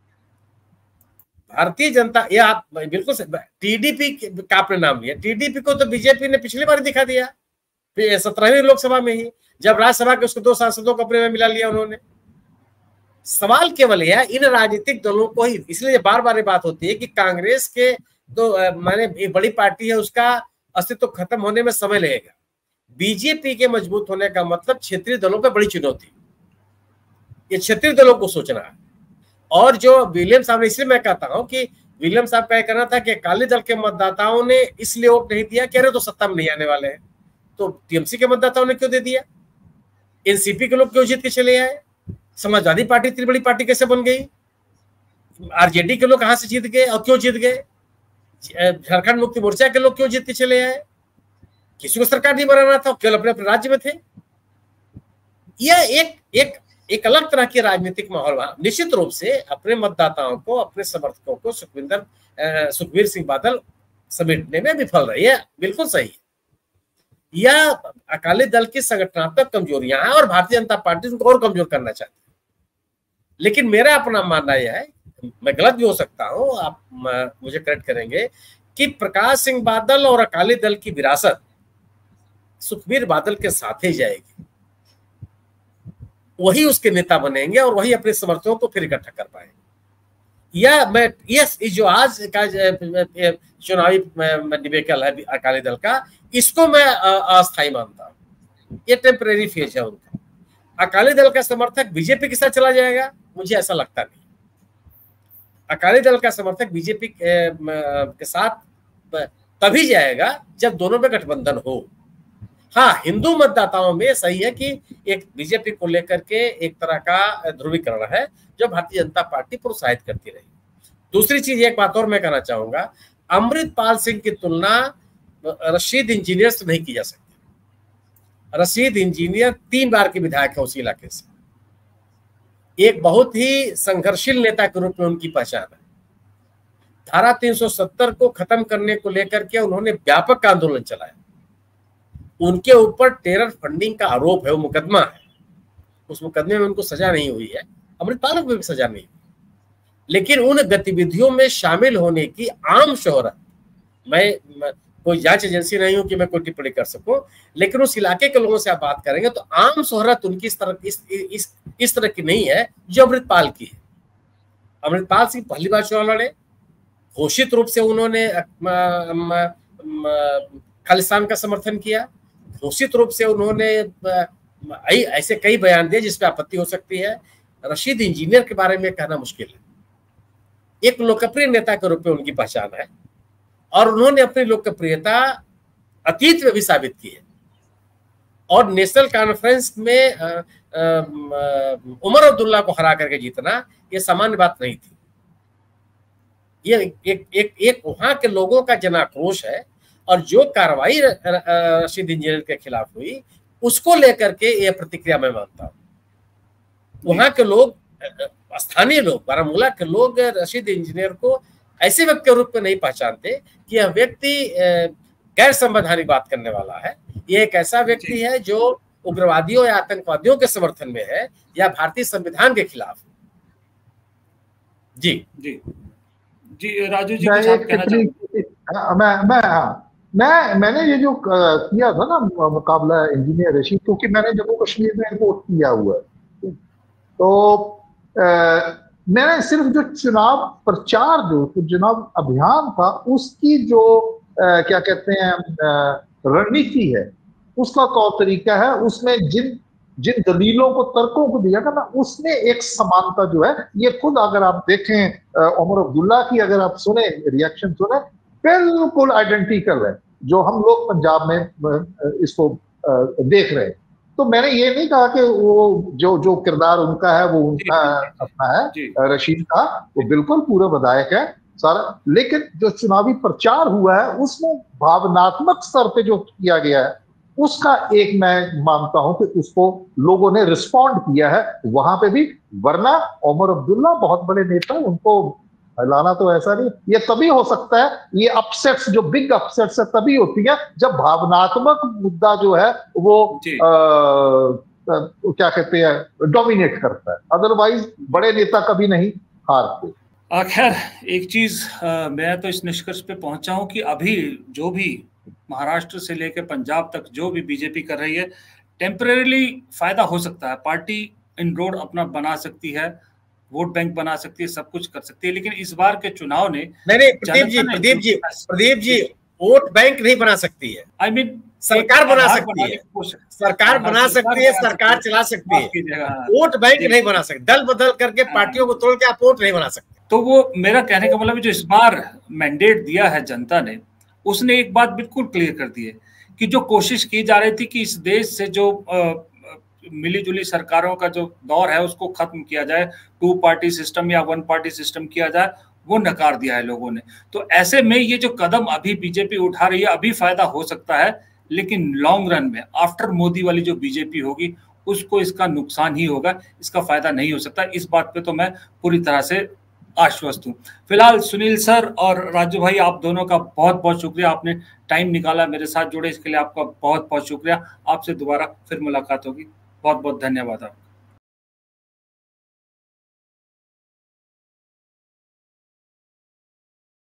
भारतीय जनता, ये आप बिल्कुल टीडीपी का आपने नाम लिया, टीडीपी को तो बीजेपी ने पिछली बार दिखा दिया सत्रहवीं लोकसभा में ही, जब राज्यसभा के उसके दो सांसदों को अपने में मिला लिया उन्होंने। सवाल केवल यह इन राजनीतिक दलों को ही, इसलिए बार बार ये बात होती है कि कांग्रेस के तो माने एक बड़ी पार्टी है, उसका अस्तित्व खत्म होने में समय लगेगा। बीजेपी के मजबूत होने का मतलब क्षेत्रीय दलों पर बड़ी चुनौती, ये क्षेत्रीय दलों को सोचना है। और जो विलियम साहब ने, इसलिए मैं कहता हूं कि विलियम साहब का कहना था कि अकाली दल के मतदाताओं ने इसलिए वोट नहीं दिया, कह रहे तो सत्ता में नहीं आने वाले हैं, तो टीएमसी के मतदाताओं ने क्यों दे दिया, एनसीपी के लोग क्यों जीत के चले आए, समाजवादी पार्टी इतनी बड़ी पार्टी कैसे बन गई, आरजेडी के लोग कहां से जीत गए और क्यों जीत गए, झारखंड मुक्ति मोर्चा के लोग क्यों जीत के चले आए, किसी को सरकार नहीं बनाना था, केवल अपने अपने राज्य में थे। यह एक एक एक अलग तरह की राजनीतिक माहौल। निश्चित रूप से अपने मतदाताओं को, अपने समर्थकों को सुखविंदर सुखबीर सिंह बादल समेटने में विफल रही है, बिल्कुल सही है। यह अकाली दल की संगठनात्मक कमजोरियां हैं और भारतीय जनता पार्टी उनको और कमजोर करना चाहती है। लेकिन मेरा अपना मानना यह है, मैं गलत भी हो सकता हूं, आप मुझे करेक्ट करेंगे, कि प्रकाश सिंह बादल और अकाली दल की विरासत सुखबीर बादल के साथ ही जाएगी, वही उसके नेता बनेंगे और वही अपने समर्थकों को फिर इकट्ठा कर पाएंगे। या मैं ये जो आज का चुनावी डिबेकल है अकाली दल का, इसको मैं अस्थायी मानता हूँ, ये टेम्परेरी फेज है उनका। अकाली दल का समर्थक बीजेपी के साथ चला जाएगा, मुझे ऐसा लगता नहीं। अकाली दल का समर्थक बीजेपी के साथ तभी जाएगा जब दोनों में गठबंधन हो। हाँ, हिंदू मतदाताओं में सही है कि एक बीजेपी को लेकर के एक तरह का ध्रुवीकरण है जो भारतीय जनता पार्टी प्रोत्साहित करती रही। दूसरी चीज, एक बात और मैं कहना चाहूंगा, अमृतपाल सिंह की तुलना रशीद इंजीनियर से नहीं की जा सकती। रशीद इंजीनियर तीन बार के विधायक है उसी इलाके से, एक बहुत ही संघर्षशील नेता के रूप में उनकी पहचान है। धारा तीन सौ सत्तर को खत्म करने को लेकर के उन्होंने व्यापक आंदोलन चलाया, उनके ऊपर टेरर फंडिंग का आरोप है, वो मुकदमा है, उस मुकदमे में उनको सजा नहीं हुई है, अमृतपाल को भी सजा नहीं हुई, लेकिन उन गतिविधियों में शामिल होने की आम शोहरत, मैं, मैं कोई जांच एजेंसी नहीं हूं कि मैं कोई टिप्पणी कर सकूं, लेकिन उस इलाके के लोगों से आप बात करेंगे तो आम शोहरत उनकी इस तरह इस इस इस तरह की नहीं है जो अमृतपाल की है। अमृतपाल सिंह पहली बार चुनाव लड़े, घोषित रूप से उन्होंने खालिस्तान का समर्थन किया, घोषित रूप से उन्होंने ऐसे कई बयान दिए जिसपे आपत्ति हो सकती है। रशीद इंजीनियर के बारे में कहना मुश्किल है, एक लोकप्रिय नेता के रूप में उनकी पहचान है और उन्होंने अपनी लोकप्रियता अतीत में भी साबित की है और नेशनल कॉन्फ्रेंस में आ, आ, उमर अब्दुल्ला को हरा करके जीतना ये सामान्य बात नहीं थी। ये एक एक एक वहां के लोगों का जनाक्रोश है और जो कार्रवाई रशीद इंजीनियर के खिलाफ हुई उसको लेकर के ये प्रतिक्रिया मैं मानता हूँ। वहां के लोग, स्थानीय लोग, बारामूला के लोग रशीद इंजीनियर को ऐसे व्यक्ति के रूप में नहीं पहचानते कि यह व्यक्ति गैर संवैधानिक बात करने वाला है, ये एक ऐसा व्यक्ति है जो उग्रवादियों या आतंकवादियों के समर्थन में है या भारतीय संविधान के खिलाफ। जी जी जी राजू जी कुछ आप कहना चाहेंगे? मैं मैं मैं मैंने ये जो किया था ना मुकाबला इंजीनियर रशीद, क्योंकि मैंने जम्मू कश्मीर में रिपोर्ट किया हुआ है, तो आ, मैंने सिर्फ जो चुनाव प्रचार जो चुनाव अभियान था उसकी जो आ, क्या कहते हैं रणनीति है, उसका तौर तरीका है, उसमें जिन जिन दलीलों को, तर्कों को दिया था ना, उसमें एक समानता जो है, ये खुद अगर आप देखें उमर अब्दुल्ला की, अगर आप सुने रिएक्शन सुने, बिल्कुल आइडेंटिकल है जो हम लोग पंजाब में इसको देख रहे हैं। तो मैंने ये नहीं कहा कि वो जो जो किरदार उनका है वो उनका अपना है रशीद का, वो बिल्कुल पूरा विधायक है सारा, लेकिन जो चुनावी प्रचार हुआ है उसमें भावनात्मक स्तर पे जो किया गया है उसका एक मैं मानता हूं कि उसको लोगों ने रिस्पॉन्ड किया है वहां पे भी, वरना उमर अब्दुल्ला बहुत बड़े नेता, उनको हिलाना तो ऐसा नहीं, ये तभी हो सकता है, ये अपसेट्स जो बिग अपसेट्स है तभी होती है जब भावनात्मक मुद्दा जो है वो आ, आ, क्या कहते हैं डोमिनेट करता है, अदरवाइज बड़े नेता कभी नहीं हारते। खैर एक चीज मैं तो इस निष्कर्ष पे पहुंचा हूं कि अभी जो भी महाराष्ट्र से लेकर पंजाब तक जो भी बीजेपी कर रही है, टेम्परेरीली फायदा हो सकता है, पार्टी इनरोड अपना बना सकती है, वोट बैंक बना सकती है, सब कुछ कर सकती है, लेकिन इस बार के चुनाव ने नहीं नहीं प्रदीप जी प्रदीप जी प्रदीप जी वोट बैंक नहीं बना सकती है, आई I मीन mean, सरकार बना सकती है, सरकार बना सकती है, सरकार चला सकती है, वोट बैंक नहीं बना सकती, दल बदल करके पार्टियों को तोड़ के आप वोट नहीं बना सकते। तो वो मेरा कहने का मतलब जो इस बार मैंडेट दिया है जनता ने, उसने एक बात बिल्कुल क्लियर कर दी है कि जो कोशिश की जा रही थी कि इस देश से जो मिली जुली सरकारों का जो दौर है उसको खत्म किया जाए, टू पार्टी सिस्टम या वन पार्टी सिस्टम किया जाए, वो नकार दिया है लोगों ने। तो ऐसे में ये जो कदम अभी बीजेपी उठा रही है, अभी फायदा हो सकता है, लेकिन लॉन्ग रन में आफ्टर मोदी वाली जो बीजेपी होगी उसको इसका नुकसान ही होगा, इसका फायदा नहीं हो सकता। इस बात पे तो मैं पूरी तरह से आश्वस्त हूँ। फिलहाल सुनील सर और राजू भाई, आप दोनों का बहुत बहुत शुक्रिया, आपने टाइम निकाला मेरे साथ जुड़े, इसके लिए आपका बहुत बहुत शुक्रिया। आपसे दोबारा फिर मुलाकात होगी, बहुत बहुत धन्यवाद आपका।